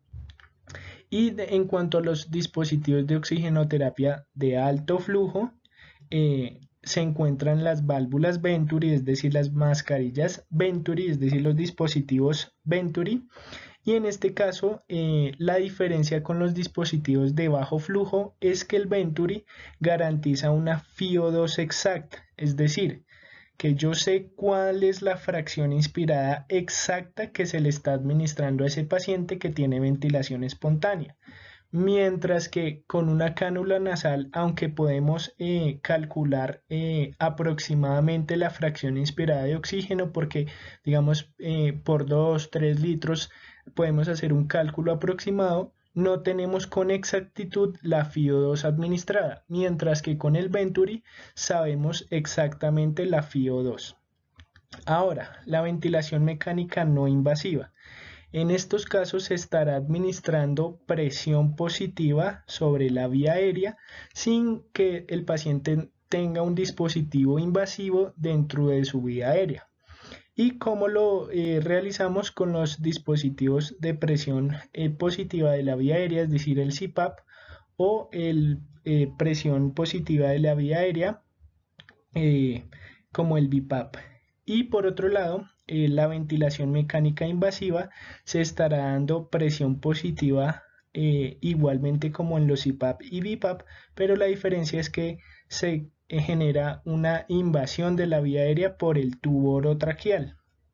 Y de, en cuanto a los dispositivos de oxigenoterapia de alto flujo, eh, se encuentran las válvulas Venturi, es decir, las mascarillas Venturi, es decir, los dispositivos Venturi. Y en este caso, eh, la diferencia con los dispositivos de bajo flujo es que el Venturi garantiza una F I O dos exacta, es decir, que yo sé cuál es la fracción inspirada exacta que se le está administrando a ese paciente que tiene ventilación espontánea. Mientras que con una cánula nasal, aunque podemos eh, calcular eh, aproximadamente la fracción inspirada de oxígeno, porque digamos eh, por dos, tres litros podemos hacer un cálculo aproximado, no tenemos con exactitud la F I O dos administrada, mientras que con el Venturi sabemos exactamente la F I O dos. Ahora, la ventilación mecánica no invasiva. En estos casos se estará administrando presión positiva sobre la vía aérea sin que el paciente tenga un dispositivo invasivo dentro de su vía aérea. ¿Y cómo lo eh, realizamos con los dispositivos de presión eh, positiva de la vía aérea, es decir, el C PAP o el eh, presión positiva de la vía aérea eh, como el B PAP? Y por otro lado, eh, la ventilación mecánica invasiva se estará dando presión positiva eh, igualmente como en los C PAP y B PAP, pero la diferencia es que se eh, genera una invasión de la vía aérea por el tubo orotraqueal.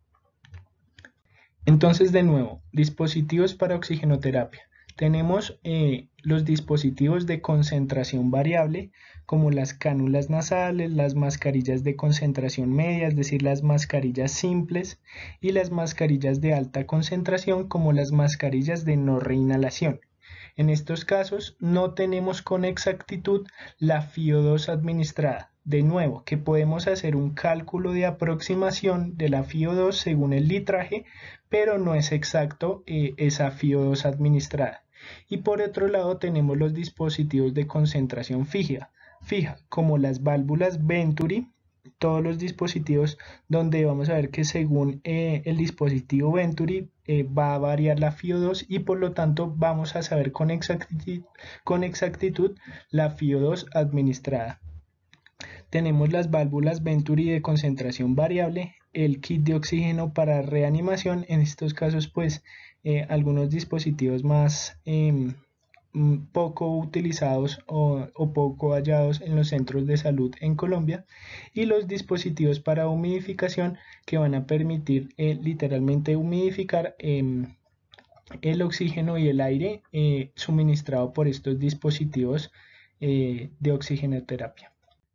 Entonces, de nuevo, dispositivos para oxigenoterapia. Tenemos eh, los dispositivos de concentración variable, como las cánulas nasales, las mascarillas de concentración media, es decir, las mascarillas simples, y las mascarillas de alta concentración, como las mascarillas de no reinhalación. En estos casos no tenemos con exactitud la F I O dos administrada. De nuevo, que podemos hacer un cálculo de aproximación de la F I O dos según el litraje, pero no es exacto eh, esa F I O dos administrada. Y por otro lado tenemos los dispositivos de concentración fija, fija como las válvulas Venturi, todos los dispositivos donde vamos a ver que según eh, el dispositivo Venturi eh, va a variar la F I O dos y por lo tanto vamos a saber con exactitud, con exactitud la F I O dos administrada. Tenemos las válvulas Venturi de concentración variable, el kit de oxígeno para reanimación, en estos casos pues eh, algunos dispositivos más eh, poco utilizados o, o poco hallados en los centros de salud en Colombia, y los dispositivos para humidificación que van a permitir eh, literalmente humidificar eh, el oxígeno y el aire eh, suministrado por estos dispositivos eh, de oxigenoterapia.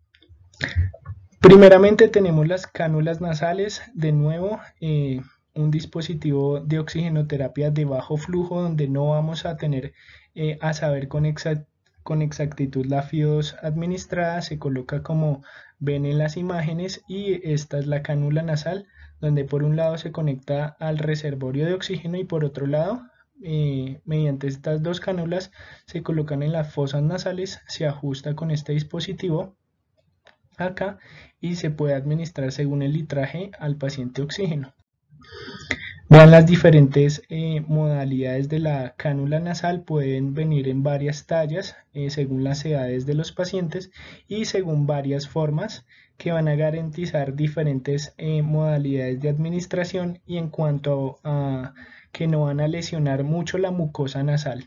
Primeramente tenemos las cánulas nasales, de nuevo eh, un dispositivo de oxigenoterapia de bajo flujo donde no vamos a tener eh, a saber con, exa con exactitud la F I O dos administrada. Se coloca como ven en las imágenes y esta es la cánula nasal donde por un lado se conecta al reservorio de oxígeno y por otro lado eh, mediante estas dos cánulas se colocan en las fosas nasales, se ajusta con este dispositivo acá y se puede administrar según el litraje al paciente oxígeno. Vean las diferentes eh, modalidades de la cánula nasal, pueden venir en varias tallas eh, según las edades de los pacientes y según varias formas que van a garantizar diferentes eh, modalidades de administración y en cuanto a que no van a lesionar mucho la mucosa nasal.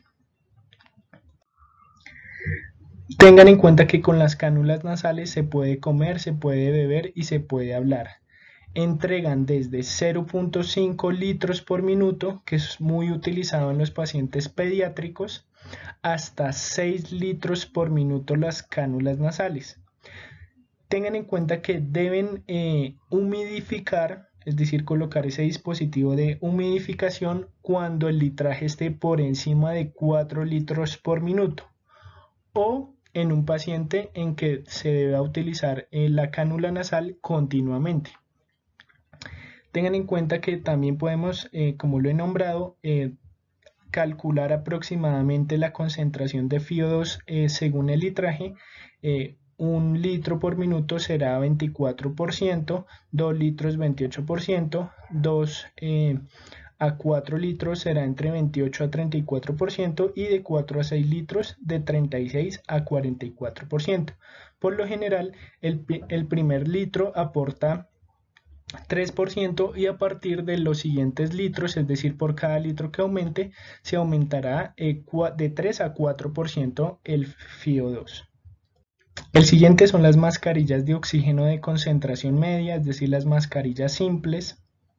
Tengan en cuenta que con las cánulas nasales se puede comer, se puede beber y se puede hablar. Entregan desde cero punto cinco litros por minuto, que es muy utilizado en los pacientes pediátricos, hasta seis litros por minuto las cánulas nasales. Tengan en cuenta que deben eh, humidificar, es decir, colocar ese dispositivo de humidificación cuando el litraje esté por encima de cuatro litros por minuto, o en un paciente en que se debe utilizar eh, la cánula nasal continuamente. Tengan en cuenta que también podemos, eh, como lo he nombrado, eh, calcular aproximadamente la concentración de F I O dos eh, según el litraje. Eh, un litro por minuto será veinticuatro por ciento, dos litros veintiocho por ciento, dos eh, a cuatro litros será entre veintiocho a treinta y cuatro por ciento y de cuatro a seis litros de treinta y seis a cuarenta y cuatro por ciento. Por lo general, el, el primer litro aporta tres por ciento y a partir de los siguientes litros, es decir, por cada litro que aumente, se aumentará eh, de tres a cuatro por ciento el F I O dos. El siguiente son las mascarillas de oxígeno de concentración media, es decir, las mascarillas simples.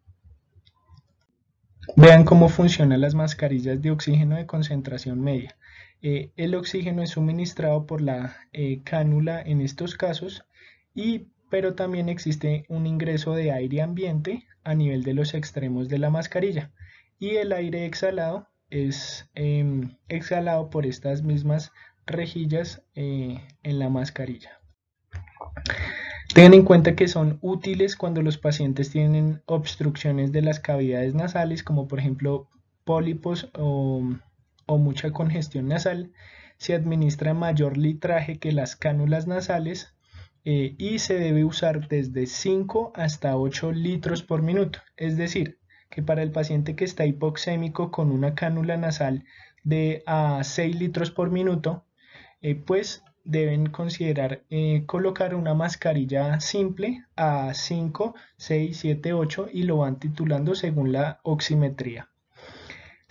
Vean cómo funcionan las mascarillas de oxígeno de concentración media. Eh, el oxígeno es suministrado por la eh, cánula en estos casos, y, pero también existe un ingreso de aire ambiente a nivel de los extremos de la mascarilla y el aire exhalado es eh, exhalado por estas mismas rejillas eh, en la mascarilla. Tengan en cuenta que son útiles cuando los pacientes tienen obstrucciones de las cavidades nasales, como por ejemplo pólipos o, o mucha congestión nasal. Se administra mayor litraje que las cánulas nasales eh, y se debe usar desde cinco hasta ocho litros por minuto. Es decir, que para el paciente que está hipoxémico con una cánula nasal de a seis litros por minuto, eh, pues deben considerar eh, colocar una mascarilla simple a cinco, seis, siete, ocho y lo van titulando según la oximetría.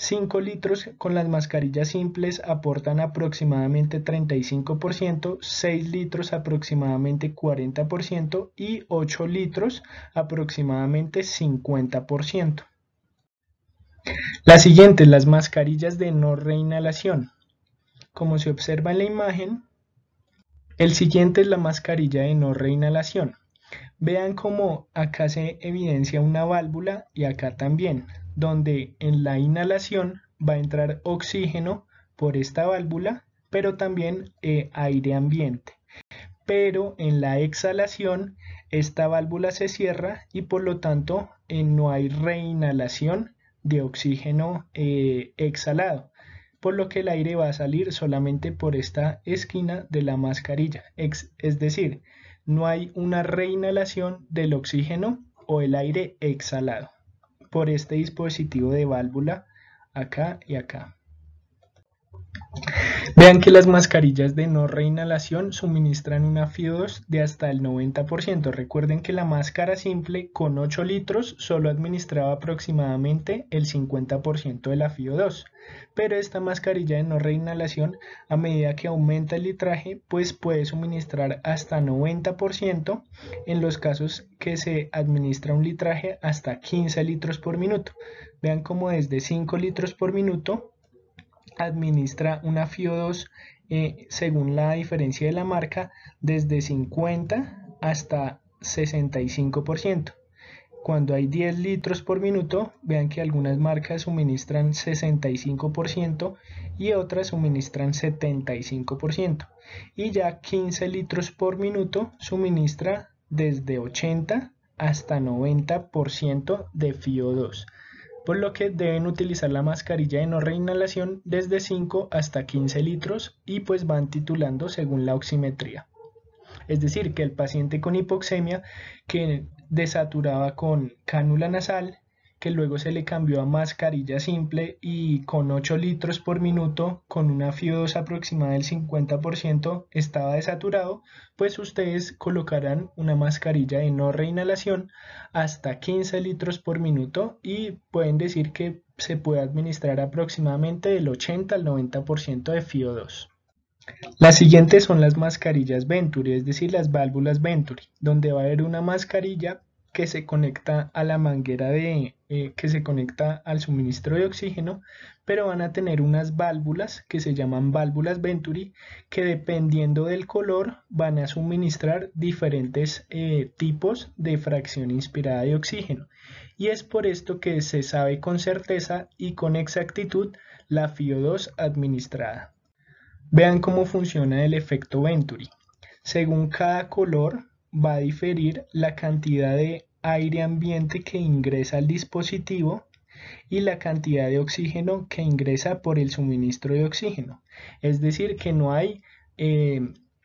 cinco litros con las mascarillas simples aportan aproximadamente treinta y cinco por ciento, seis litros aproximadamente cuarenta por ciento y ocho litros aproximadamente cincuenta por ciento. Las siguientes, las mascarillas de no reinhalación. Como se observa en la imagen, el siguiente es la mascarilla de no reinhalación. Vean cómo acá se evidencia una válvula y acá también, donde en la inhalación va a entrar oxígeno por esta válvula, pero también eh, aire ambiente. Pero en la exhalación esta válvula se cierra y por lo tanto eh, no hay reinhalación de oxígeno eh, exhalado, por lo que el aire va a salir solamente por esta esquina de la mascarilla, es, es decir, no hay una reinhalación del oxígeno o el aire exhalado por este dispositivo de válvula acá y acá. Vean que las mascarillas de no reinhalación suministran una F I O dos de hasta el noventa por ciento. Recuerden que la máscara simple con ocho litros solo administraba aproximadamente el cincuenta por ciento de la F I O dos, pero esta mascarilla de no reinhalación, a medida que aumenta el litraje, pues puede suministrar hasta noventa por ciento en los casos que se administra un litraje hasta quince litros por minuto. Vean como desde cinco litros por minuto administra una F I O dos eh, según la diferencia de la marca desde cincuenta hasta sesenta y cinco por ciento. Cuando hay diez litros por minuto, vean que algunas marcas suministran sesenta y cinco por ciento y otras suministran setenta y cinco por ciento. Y ya quince litros por minuto suministra desde ochenta hasta noventa por ciento de F I O dos. Por lo que deben utilizar la mascarilla de no reinhalación desde cinco hasta quince litros y pues van titulando según la oximetría. Es decir, que el paciente con hipoxemia que desaturaba con cánula nasal, que luego se le cambió a mascarilla simple y con ocho litros por minuto, con una F I O dos aproximada del cincuenta por ciento estaba desaturado, pues ustedes colocarán una mascarilla de no reinhalación hasta quince litros por minuto y pueden decir que se puede administrar aproximadamente del ochenta al noventa por ciento de F I O dos. Las siguientes son las mascarillas Venturi, es decir, las válvulas Venturi, donde va a haber una mascarilla que se conecta a la manguera de, eh, que se conecta al suministro de oxígeno, pero van a tener unas válvulas que se llaman válvulas Venturi, que dependiendo del color van a suministrar diferentes eh, tipos de fracción inspirada de oxígeno. Y es por esto que se sabe con certeza y con exactitud la F I O dos administrada. Vean cómo funciona el efecto Venturi. Según cada color va a diferir la cantidad de aire ambiente que ingresa al dispositivo y la cantidad de oxígeno que ingresa por el suministro de oxígeno. Es decir, que no hay eh,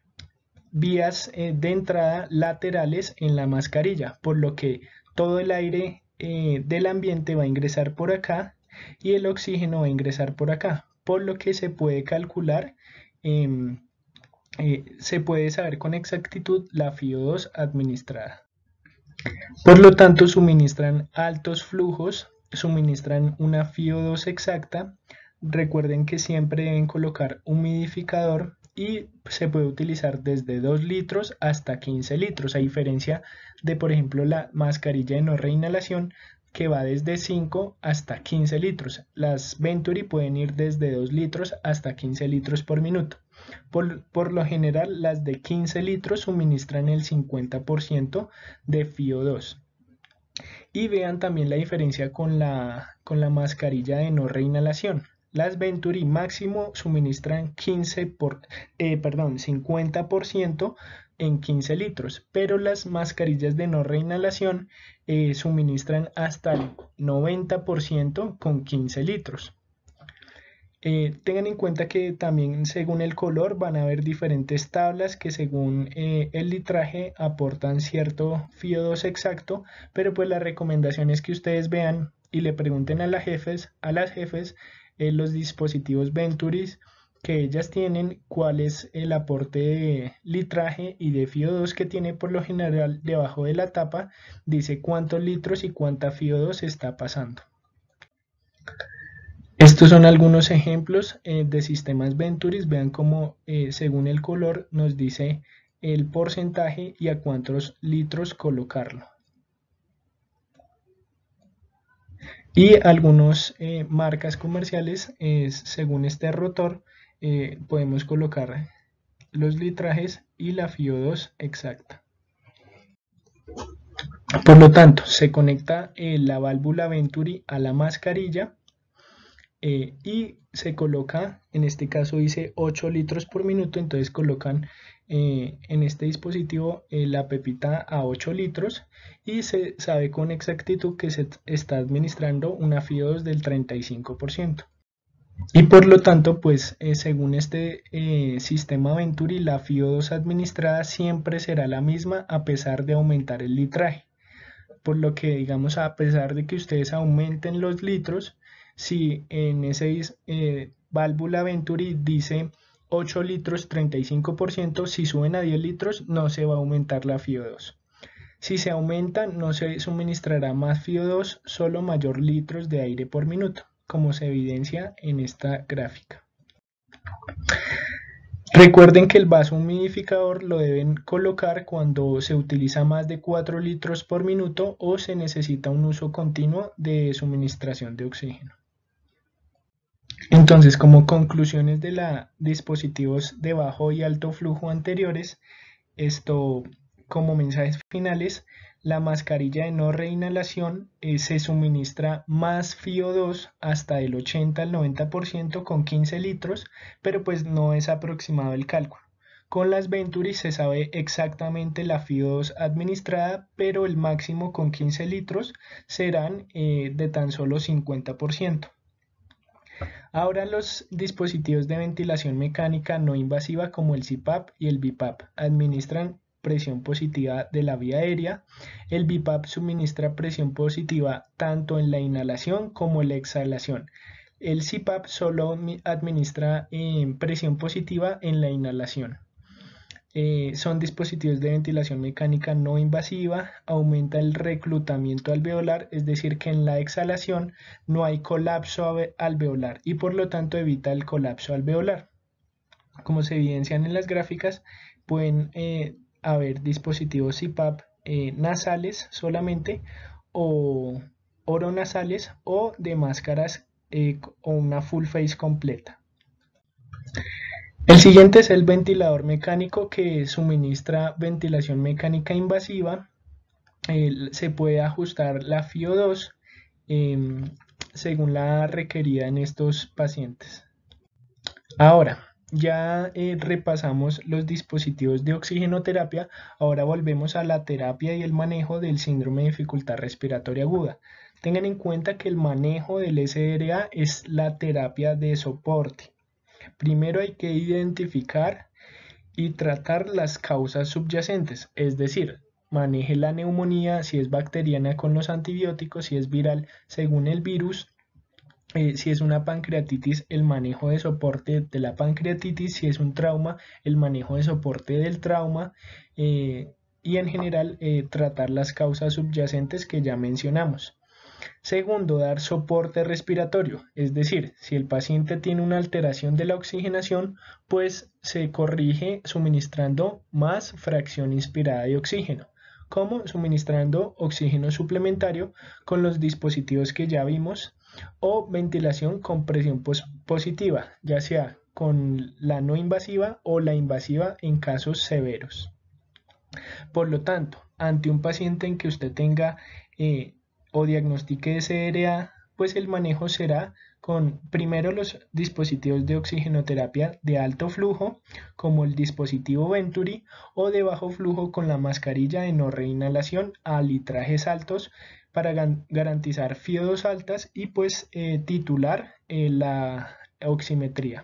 vías eh, de entrada laterales en la mascarilla, por lo que todo el aire eh, del ambiente va a ingresar por acá y el oxígeno va a ingresar por acá, por lo que se puede calcular eh, Eh, se puede saber con exactitud la F I O dos administrada. Por lo tanto, suministran altos flujos, suministran una F I O dos exacta. Recuerden que siempre deben colocar humidificador y se puede utilizar desde dos litros hasta quince litros, a diferencia de, por ejemplo, la mascarilla de no reinhalación, que va desde cinco hasta quince litros. Las Venturi pueden ir desde dos litros hasta quince litros por minuto. Por, por lo general, las de quince litros suministran el cincuenta por ciento de F I O dos. Y vean también la diferencia con la, con la mascarilla de no reinhalación. Las Venturi máximo suministran quince por, eh, perdón, cincuenta por ciento en quince litros, pero las mascarillas de no reinhalación eh, suministran hasta el noventa por ciento con quince litros. Eh, tengan en cuenta que también según el color van a haber diferentes tablas que según eh, el litraje aportan cierto F I O dos exacto, pero pues la recomendación es que ustedes vean y le pregunten a las jefes, a las jefes eh, los dispositivos Venturis que ellas tienen, cuál es el aporte de litraje y de F I O dos que tiene. Por lo general debajo de la tapa dice cuántos litros y cuánta F I O dos está pasando. Estos son algunos ejemplos eh, de sistemas Venturis. Vean cómo eh, según el color nos dice el porcentaje y a cuántos litros colocarlo. Y algunas eh, marcas comerciales, eh, según este rotor, eh, podemos colocar los litrajes y la F I O dos exacta. Por lo tanto, se conecta eh, la válvula Venturi a la mascarilla eh, y se coloca, en este caso dice ocho litros por minuto, entonces colocan eh, en este dispositivo eh, la pepita a ocho litros y se sabe con exactitud que se está administrando una F I O dos del treinta y cinco por ciento. Y por lo tanto, pues eh, según este eh, sistema Venturi, la F I O dos administrada siempre será la misma a pesar de aumentar el litraje. Por lo que, digamos, a pesar de que ustedes aumenten los litros, si en ese eh, válvula Venturi dice ocho litros treinta y cinco por ciento, si suben a diez litros no se va a aumentar la F I O dos. Si se aumentan, no se suministrará más F I O dos, solo mayor litros de aire por minuto, como se evidencia en esta gráfica. Recuerden que el vaso humidificador lo deben colocar cuando se utiliza más de cuatro litros por minuto o se necesita un uso continuo de suministración de oxígeno. Entonces, como conclusiones de los dispositivos de bajo y alto flujo anteriores, esto como mensajes finales, la mascarilla de no reinhalación eh, se suministra más F I O dos hasta el ochenta al noventa por ciento con quince litros, pero pues no es aproximado el cálculo. Con las Venturi se sabe exactamente la F I O dos administrada, pero el máximo con quince litros serán eh, de tan solo cincuenta por ciento. Ahora los dispositivos de ventilación mecánica no invasiva como el C PAP y el B PAP administran presión positiva de la vía aérea. El B PAP suministra presión positiva tanto en la inhalación como en la exhalación. El C PAP solo administra eh, presión positiva en la inhalación. Eh, son dispositivos de ventilación mecánica no invasiva, aumenta el reclutamiento alveolar, es decir que en la exhalación no hay colapso alveolar y por lo tanto evita el colapso alveolar. Como se evidencian en las gráficas, pueden eh, haber dispositivos C PAP eh, nasales solamente o oronasales o de máscaras eh, o una full face completa. El siguiente es el ventilador mecánico que suministra ventilación mecánica invasiva. Eh, se puede ajustar la F I O dos eh, según la requerida en estos pacientes. Ahora, ya eh, repasamos los dispositivos de oxigenoterapia, ahora volvemos a la terapia y el manejo del síndrome de dificultad respiratoria aguda. Tengan en cuenta que el manejo del S R A es la terapia de soporte. Primero hay que identificar y tratar las causas subyacentes, es decir, maneje la neumonía si es bacteriana con los antibióticos, si es viral según el virus, eh, si es una pancreatitis el manejo de soporte de la pancreatitis, si es un trauma el manejo de soporte del trauma eh, y en general eh, tratar las causas subyacentes que ya mencionamos. Segundo, dar soporte respiratorio, es decir, si el paciente tiene una alteración de la oxigenación, pues se corrige suministrando más fracción inspirada de oxígeno, como suministrando oxígeno suplementario con los dispositivos que ya vimos, o ventilación con presión positiva, ya sea con la no invasiva o la invasiva en casos severos. Por lo tanto, ante un paciente en que usted tenga eh, o diagnostique S R A, pues el manejo será con primero los dispositivos de oxigenoterapia de alto flujo, como el dispositivo Venturi, o de bajo flujo con la mascarilla de no reinhalación a litrajes altos para garantizar F I O dos altas y pues eh, titular eh, la oximetría.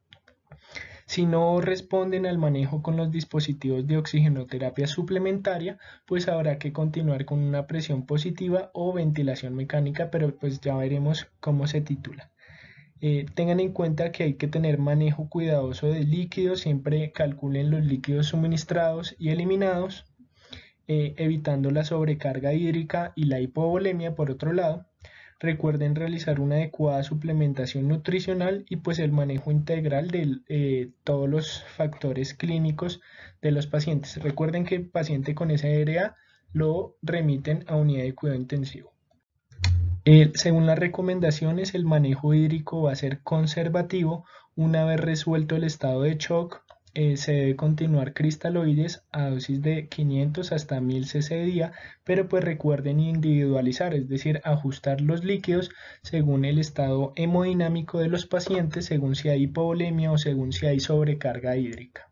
Si no responden al manejo con los dispositivos de oxigenoterapia suplementaria, pues habrá que continuar con una presión positiva o ventilación mecánica, pero pues ya veremos cómo se titula. Eh, tengan en cuenta que hay que tener manejo cuidadoso de líquidos, siempre calculen los líquidos suministrados y eliminados, eh, evitando la sobrecarga hídrica y la hipovolemia por otro lado. Recuerden realizar una adecuada suplementación nutricional y pues el manejo integral de eh, todos los factores clínicos de los pacientes. Recuerden que el paciente con S A R A lo remiten a unidad de cuidado intensivo. Eh, según las recomendaciones, el manejo hídrico va a ser conservativo. Una vez resuelto el estado de shock, eh, se debe continuar cristaloides a dosis de quinientos hasta mil cc día, pero pues recuerden individualizar, es decir, ajustar los líquidos según el estado hemodinámico de los pacientes, según si hay hipovolemia o según si hay sobrecarga hídrica.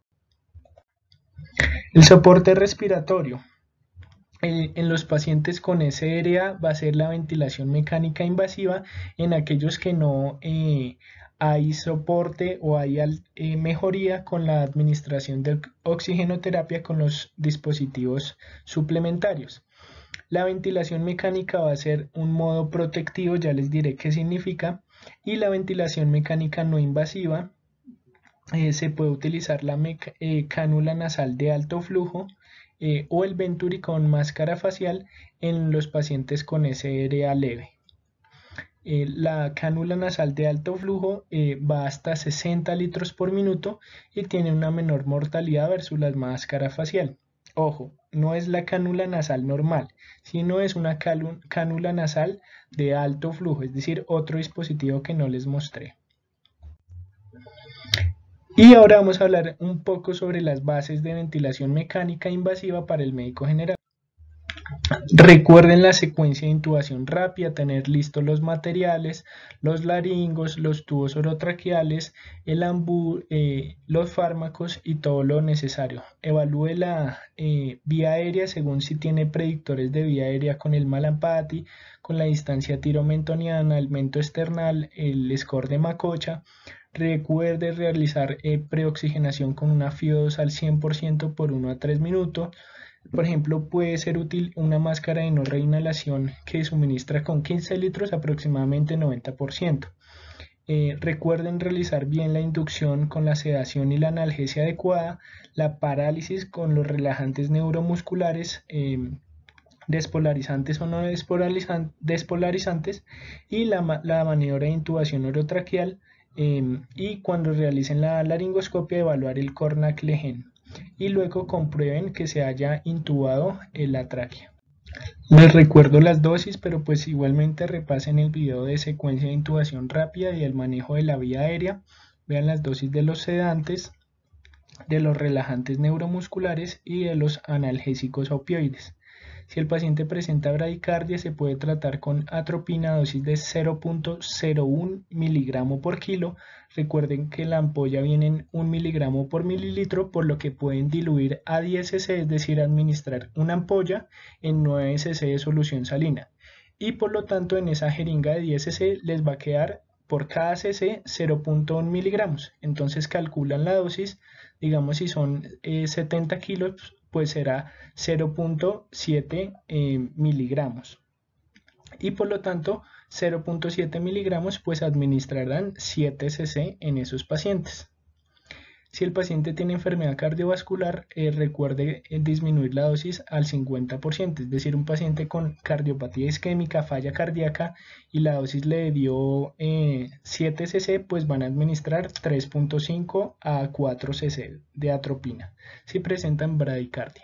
El soporte respiratorio. En los pacientes con S A R A va a ser la ventilación mecánica invasiva. En aquellos que no eh, hay soporte o hay eh, mejoría con la administración de oxigenoterapia con los dispositivos suplementarios. La ventilación mecánica va a ser un modo protectivo, ya les diré qué significa, y la ventilación mecánica no invasiva eh, se puede utilizar la eh, cánula nasal de alto flujo eh, o el Venturi con máscara facial en los pacientes con S A R A leve. Eh, la cánula nasal de alto flujo eh, va hasta sesenta litros por minuto y tiene una menor mortalidad versus la máscara facial. Ojo, no es la cánula nasal normal, sino es una cánula nasal de alto flujo, es decir, otro dispositivo que no les mostré. Y ahora vamos a hablar un poco sobre las bases de ventilación mecánica invasiva para el médico general. Recuerden la secuencia de intubación rápida, tener listos los materiales, los laringos, los tubos orotraqueales, el ambú, eh, los fármacos y todo lo necesario. Evalúe la eh, vía aérea según si tiene predictores de vía aérea con el Malampati, con la distancia tiromentoniana, el mento external, el score de Macocha. Recuerde realizar eh, preoxigenación con una F I O dos al cien por ciento por uno a tres minutos. Por ejemplo, puede ser útil una máscara de no reinhalación que suministra con quince litros aproximadamente noventa por ciento. Eh, recuerden realizar bien la inducción con la sedación y la analgesia adecuada, la parálisis con los relajantes neuromusculares, eh, despolarizantes o no despolarizantes, y la, la maniobra de intubación orotraqueal. Eh, y cuando realicen la laringoscopia, evaluar el Cornac-Lehen y luego comprueben que se haya intubado en la tráquea. Les recuerdo las dosis, pero pues igualmente repasen el video de secuencia de intubación rápida y el manejo de la vía aérea. Vean las dosis de los sedantes, de los relajantes neuromusculares y de los analgésicos opioides. Si el paciente presenta bradicardia, se puede tratar con atropina a dosis de cero punto cero uno miligramo por kilo. Recuerden que la ampolla viene en un miligramo por mililitro, por lo que pueden diluir a diez cc, es decir, administrar una ampolla en nueve cc de solución salina. Y por lo tanto, en esa jeringa de diez cc les va a quedar por cada cc cero punto uno miligramos. Entonces calculan la dosis, digamos si son eh, setenta kilos, pues será cero punto siete eh, miligramos. Y por lo tanto, cero punto siete miligramos pues administrarán siete cc en esos pacientes. Si el paciente tiene enfermedad cardiovascular, eh, recuerde eh, disminuir la dosis al cincuenta por ciento, es decir, un paciente con cardiopatía isquémica, falla cardíaca y la dosis le dio eh, siete cc, pues van a administrar tres punto cinco a cuatro cc de atropina si presentan bradicardia.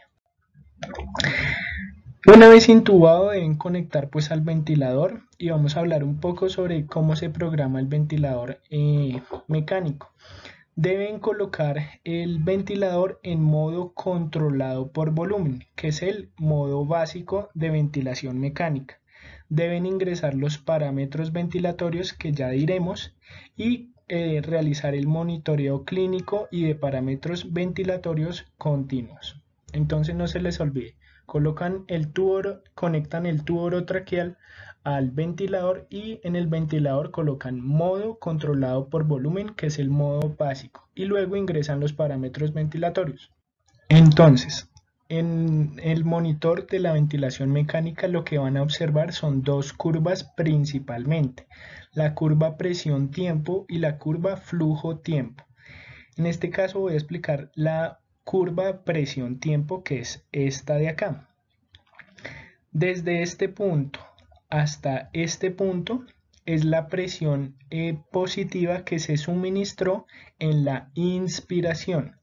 Una vez intubado deben conectar pues al ventilador y vamos a hablar un poco sobre cómo se programa el ventilador eh, mecánico. Deben colocar el ventilador en modo controlado por volumen, que es el modo básico de ventilación mecánica. Deben ingresar los parámetros ventilatorios que ya diremos y eh, realizar el monitoreo clínico y de parámetros ventilatorios continuos. Entonces no se les olvide, colocan el tubo, conectan el tubo orotraqueal al ventilador y en el ventilador colocan modo controlado por volumen, que es el modo básico, y luego ingresan los parámetros ventilatorios. Entonces, en el monitor de la ventilación mecánica lo que van a observar son dos curvas principalmente, la curva presión-tiempo y la curva flujo-tiempo. En este caso voy a explicar la curva presión-tiempo, que es esta de acá. Desde este punto hasta este punto es la presión eh, positiva que se suministró en la inspiración.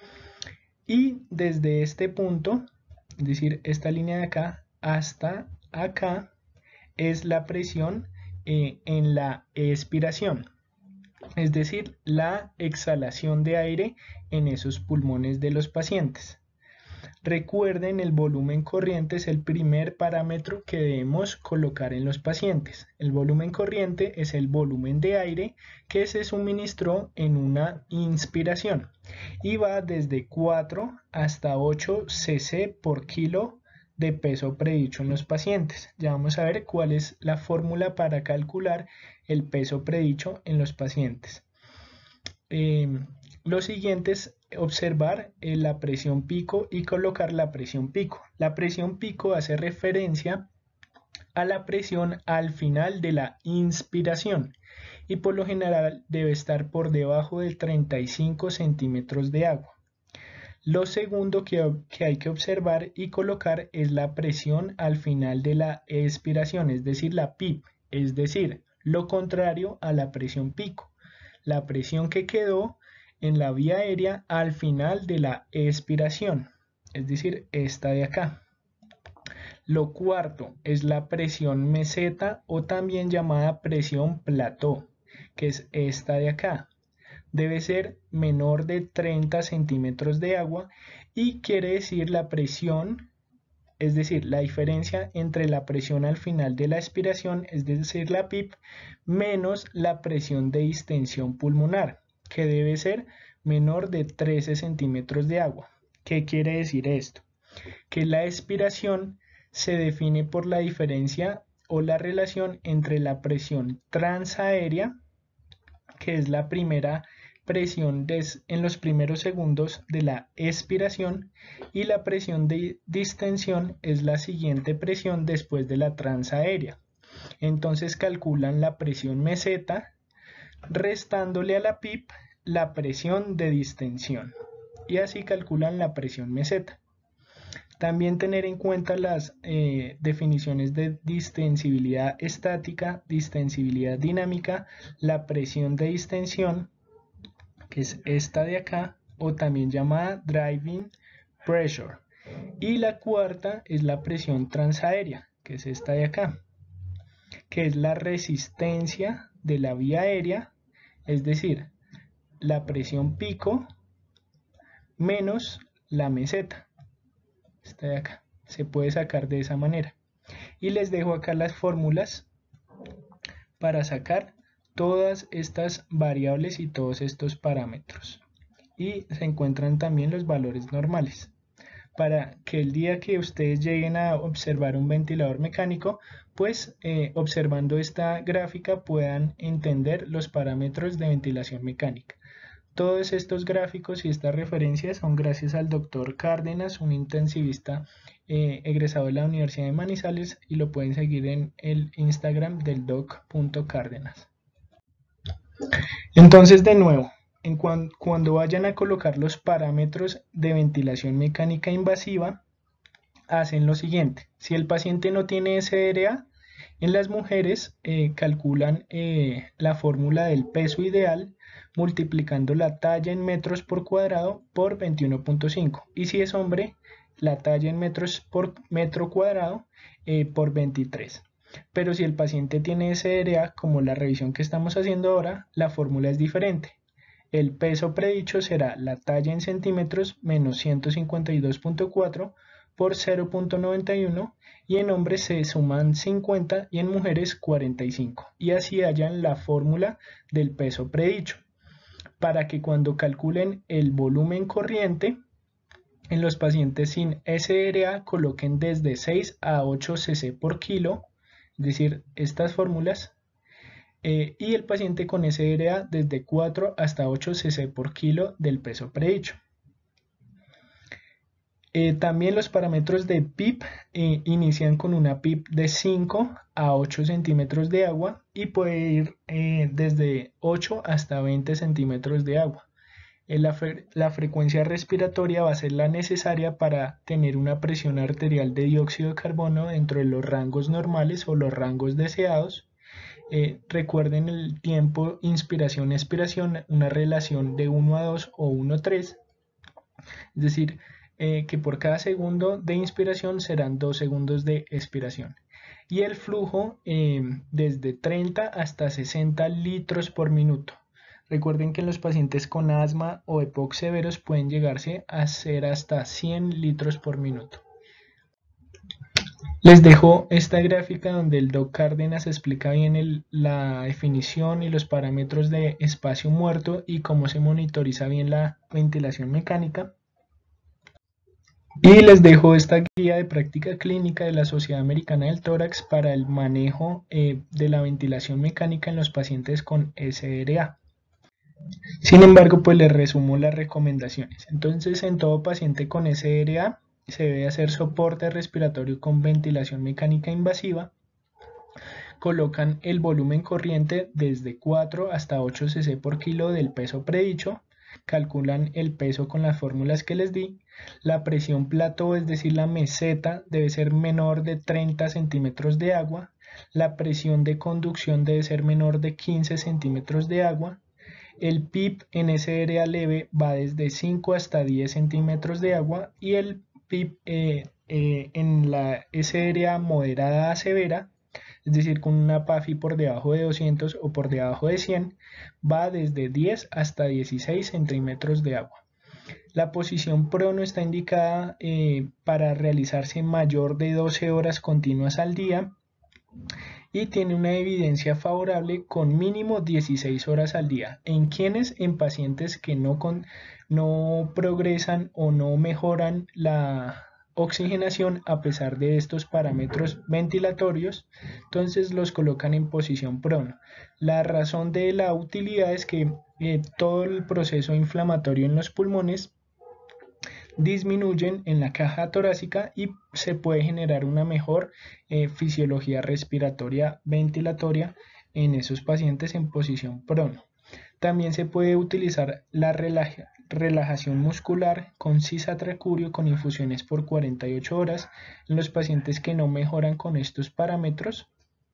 Y desde este punto, es decir, esta línea de acá hasta acá, es la presión eh, en la expiración, es decir, la exhalación de aire en esos pulmones de los pacientes. Recuerden, el volumen corriente es el primer parámetro que debemos colocar en los pacientes. El volumen corriente es el volumen de aire que se suministró en una inspiración y va desde cuatro hasta ocho cc por kilo de peso predicho en los pacientes. Ya vamos a ver cuál es la fórmula para calcular el peso predicho en los pacientes. Eh, lo siguiente es observar eh, la presión pico y colocar la presión pico. La presión pico hace referencia a la presión al final de la inspiración y por lo general debe estar por debajo de treinta y cinco centímetros de agua. Lo segundo que, que hay que observar y colocar es la presión al final de la expiración, es decir, la P I P, es decir, lo contrario a la presión pico, la presión que quedó en la vía aérea al final de la expiración, es decir, esta de acá. Lo cuarto es la presión meseta o también llamada presión plató, que es esta de acá. Debe ser menor de treinta centímetros de agua y quiere decir la presión, es decir, la diferencia entre la presión al final de la expiración, es decir, la P I P, menos la presión de distensión pulmonar, que debe ser menor de trece centímetros de agua. ¿Qué quiere decir esto? Que la expiración se define por la diferencia o la relación entre la presión transaérea, que es la primera presión en los primeros segundos de la expiración, y la presión de distensión es la siguiente presión después de la transaérea. Entonces calculan la presión meseta restándole a la P I P la presión de distensión y así calculan la presión meseta. También tener en cuenta las eh, definiciones de distensibilidad estática, distensibilidad dinámica, la presión de distensión, que es esta de acá, o también llamada driving pressure. Y la cuarta es la presión transaérea, que es esta de acá, que es la resistencia de la vía aérea, es decir, la presión pico menos la meseta. Esta de acá se puede sacar de esa manera. Y les dejo acá las fórmulas para sacar todas estas variables y todos estos parámetros. Y se encuentran también los valores normales, para que el día que ustedes lleguen a observar un ventilador mecánico, pues eh, observando esta gráfica puedan entender los parámetros de ventilación mecánica. Todos estos gráficos y estas referencias son gracias al doctor Cárdenas, un intensivista eh, egresado de la Universidad de Manizales, y lo pueden seguir en el Instagram del doc punto cárdenas. Entonces, de nuevo, en cuan, cuando vayan a colocar los parámetros de ventilación mecánica invasiva, hacen lo siguiente. Si el paciente no tiene S R A, en las mujeres eh, calculan eh, la fórmula del peso ideal multiplicando la talla en metros por cuadrado por veintiuno punto cinco, y si es hombre, la talla en metros por metro cuadrado eh, por veintitrés. Pero si el paciente tiene S R A, como la revisión que estamos haciendo ahora, la fórmula es diferente. El peso predicho será la talla en centímetros menos ciento cincuenta y dos punto cuatro por cero punto noventa y uno, y en hombres se suman cincuenta y en mujeres cuarenta y cinco, y así hallan la fórmula del peso predicho, para que cuando calculen el volumen corriente en los pacientes sin S R A coloquen desde seis a ocho cc por kilo, es decir, estas fórmulas, eh, y el paciente con S R A desde cuatro hasta ocho cc por kilo del peso predicho. Eh, también los parámetros de P I P eh, inician con una P I P de cinco a ocho centímetros de agua y puede ir eh, desde ocho hasta veinte centímetros de agua. Eh, la, fre la frecuencia respiratoria va a ser la necesaria para tener una presión arterial de dióxido de carbono dentro de los rangos normales o los rangos deseados. Eh, recuerden el tiempo inspiración-expiración, una relación de uno a dos o uno a tres, es decir, eh, que por cada segundo de inspiración serán dos segundos de expiración. Y el flujo eh, desde treinta hasta sesenta litros por minuto. Recuerden que en los pacientes con asma o EPOC severos pueden llegarse a ser hasta cien litros por minuto. Les dejo esta gráfica donde el Doc Cárdenas explica bien el, la definición y los parámetros de espacio muerto y cómo se monitoriza bien la ventilación mecánica. Y les dejo esta guía de práctica clínica de la Sociedad Americana del Tórax para el manejo eh, de la ventilación mecánica en los pacientes con S R A. Sin embargo, pues les resumo las recomendaciones. Entonces, en todo paciente con S R A se debe hacer soporte respiratorio con ventilación mecánica invasiva. Colocan el volumen corriente desde cuatro hasta ocho cc por kilo del peso predicho. Calculan el peso con las fórmulas que les di. La presión plató, es decir, la meseta, debe ser menor de treinta centímetros de agua. La presión de conducción debe ser menor de quince centímetros de agua. El P I P en S R A leve va desde cinco hasta diez centímetros de agua y el P I P eh, eh, en la S R A moderada a severa, es decir, con una P A F I por debajo de doscientos o por debajo de cien, va desde diez hasta dieciséis centímetros de agua. La posición prono está indicada eh, para realizarse mayor de doce horas continuas al día y tiene una evidencia favorable con mínimo dieciséis horas al día. ¿En quiénes? En pacientes que no, con, no progresan o no mejoran la oxigenación a pesar de estos parámetros ventilatorios, entonces los colocan en posición prono. La razón de la utilidad es que eh, todo el proceso inflamatorio en los pulmones disminuyen en la caja torácica y se puede generar una mejor eh, fisiología respiratoria ventilatoria en esos pacientes en posición prono. También se puede utilizar la relaja, relajación muscular con cisatracurio con infusiones por cuarenta y ocho horas en los pacientes que no mejoran con estos parámetros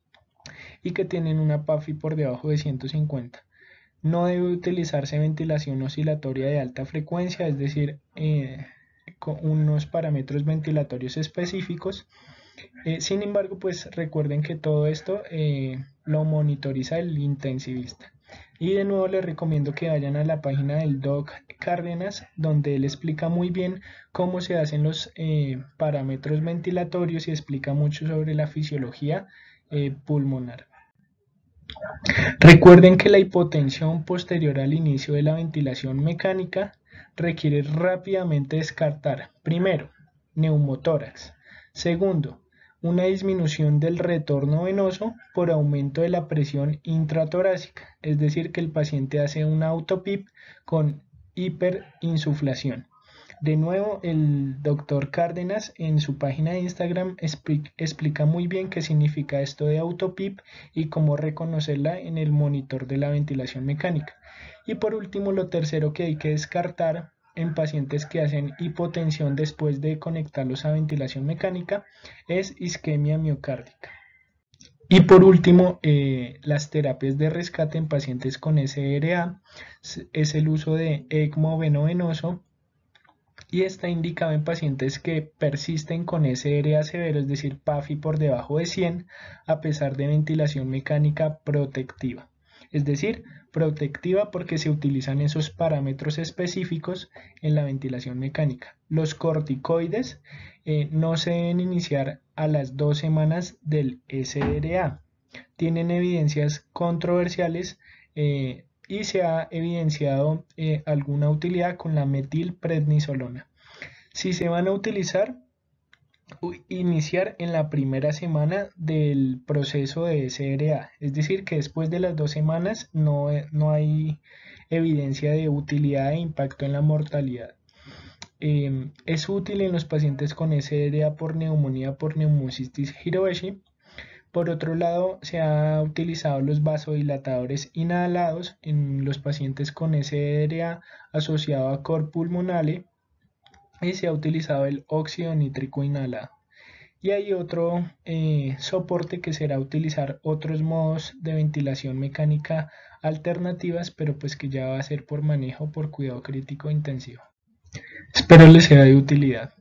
y que tienen una P A F I por debajo de ciento cincuenta. No debe utilizarse ventilación oscilatoria de alta frecuencia, es decir, eh, con unos parámetros ventilatorios específicos. Eh, sin embargo, pues recuerden que todo esto eh, lo monitoriza el intensivista. Y de nuevo les recomiendo que vayan a la página del Doc Cárdenas, donde él explica muy bien cómo se hacen los eh, parámetros ventilatorios y explica mucho sobre la fisiología eh, pulmonar. Recuerden que la hipotensión posterior al inicio de la ventilación mecánica requiere rápidamente descartar, primero, neumotórax, segundo, una disminución del retorno venoso por aumento de la presión intratorácica, es decir, que el paciente hace un auto-P I P con hiperinsuflación. De nuevo, el doctor Cárdenas en su página de Instagram explica muy bien qué significa esto de auto-P I P y cómo reconocerla en el monitor de la ventilación mecánica. Y por último, lo tercero que hay que descartar en pacientes que hacen hipotensión después de conectarlos a ventilación mecánica es isquemia miocárdica. Y por último, eh, las terapias de rescate en pacientes con S R A es el uso de ECMO venovenoso y está indicado en pacientes que persisten con S R A severo, es decir, P A F I por debajo de cien, a pesar de ventilación mecánica protectiva. Es decir, protectiva porque se utilizan esos parámetros específicos en la ventilación mecánica. Los corticoides eh, no se deben iniciar a las dos semanas del S R A. Tienen evidencias controversiales eh, y se ha evidenciado eh, alguna utilidad con la metilprednisolona. Si se van a utilizar, iniciar en la primera semana del proceso de S R A, es decir, que después de las dos semanas no, no hay evidencia de utilidad e impacto en la mortalidad. Eh, es útil en los pacientes con S R A por neumonía por neumocystis Hiroshi, Por otro lado, se ha utilizado los vasodilatadores inhalados en los pacientes con S D A asociado a cor pulmonale y se ha utilizado el óxido nítrico inhalado. Y hay otro eh, soporte que será utilizar otros modos de ventilación mecánica alternativas, pero pues que ya va a ser por manejo por cuidado crítico intensivo. Espero les sea de utilidad.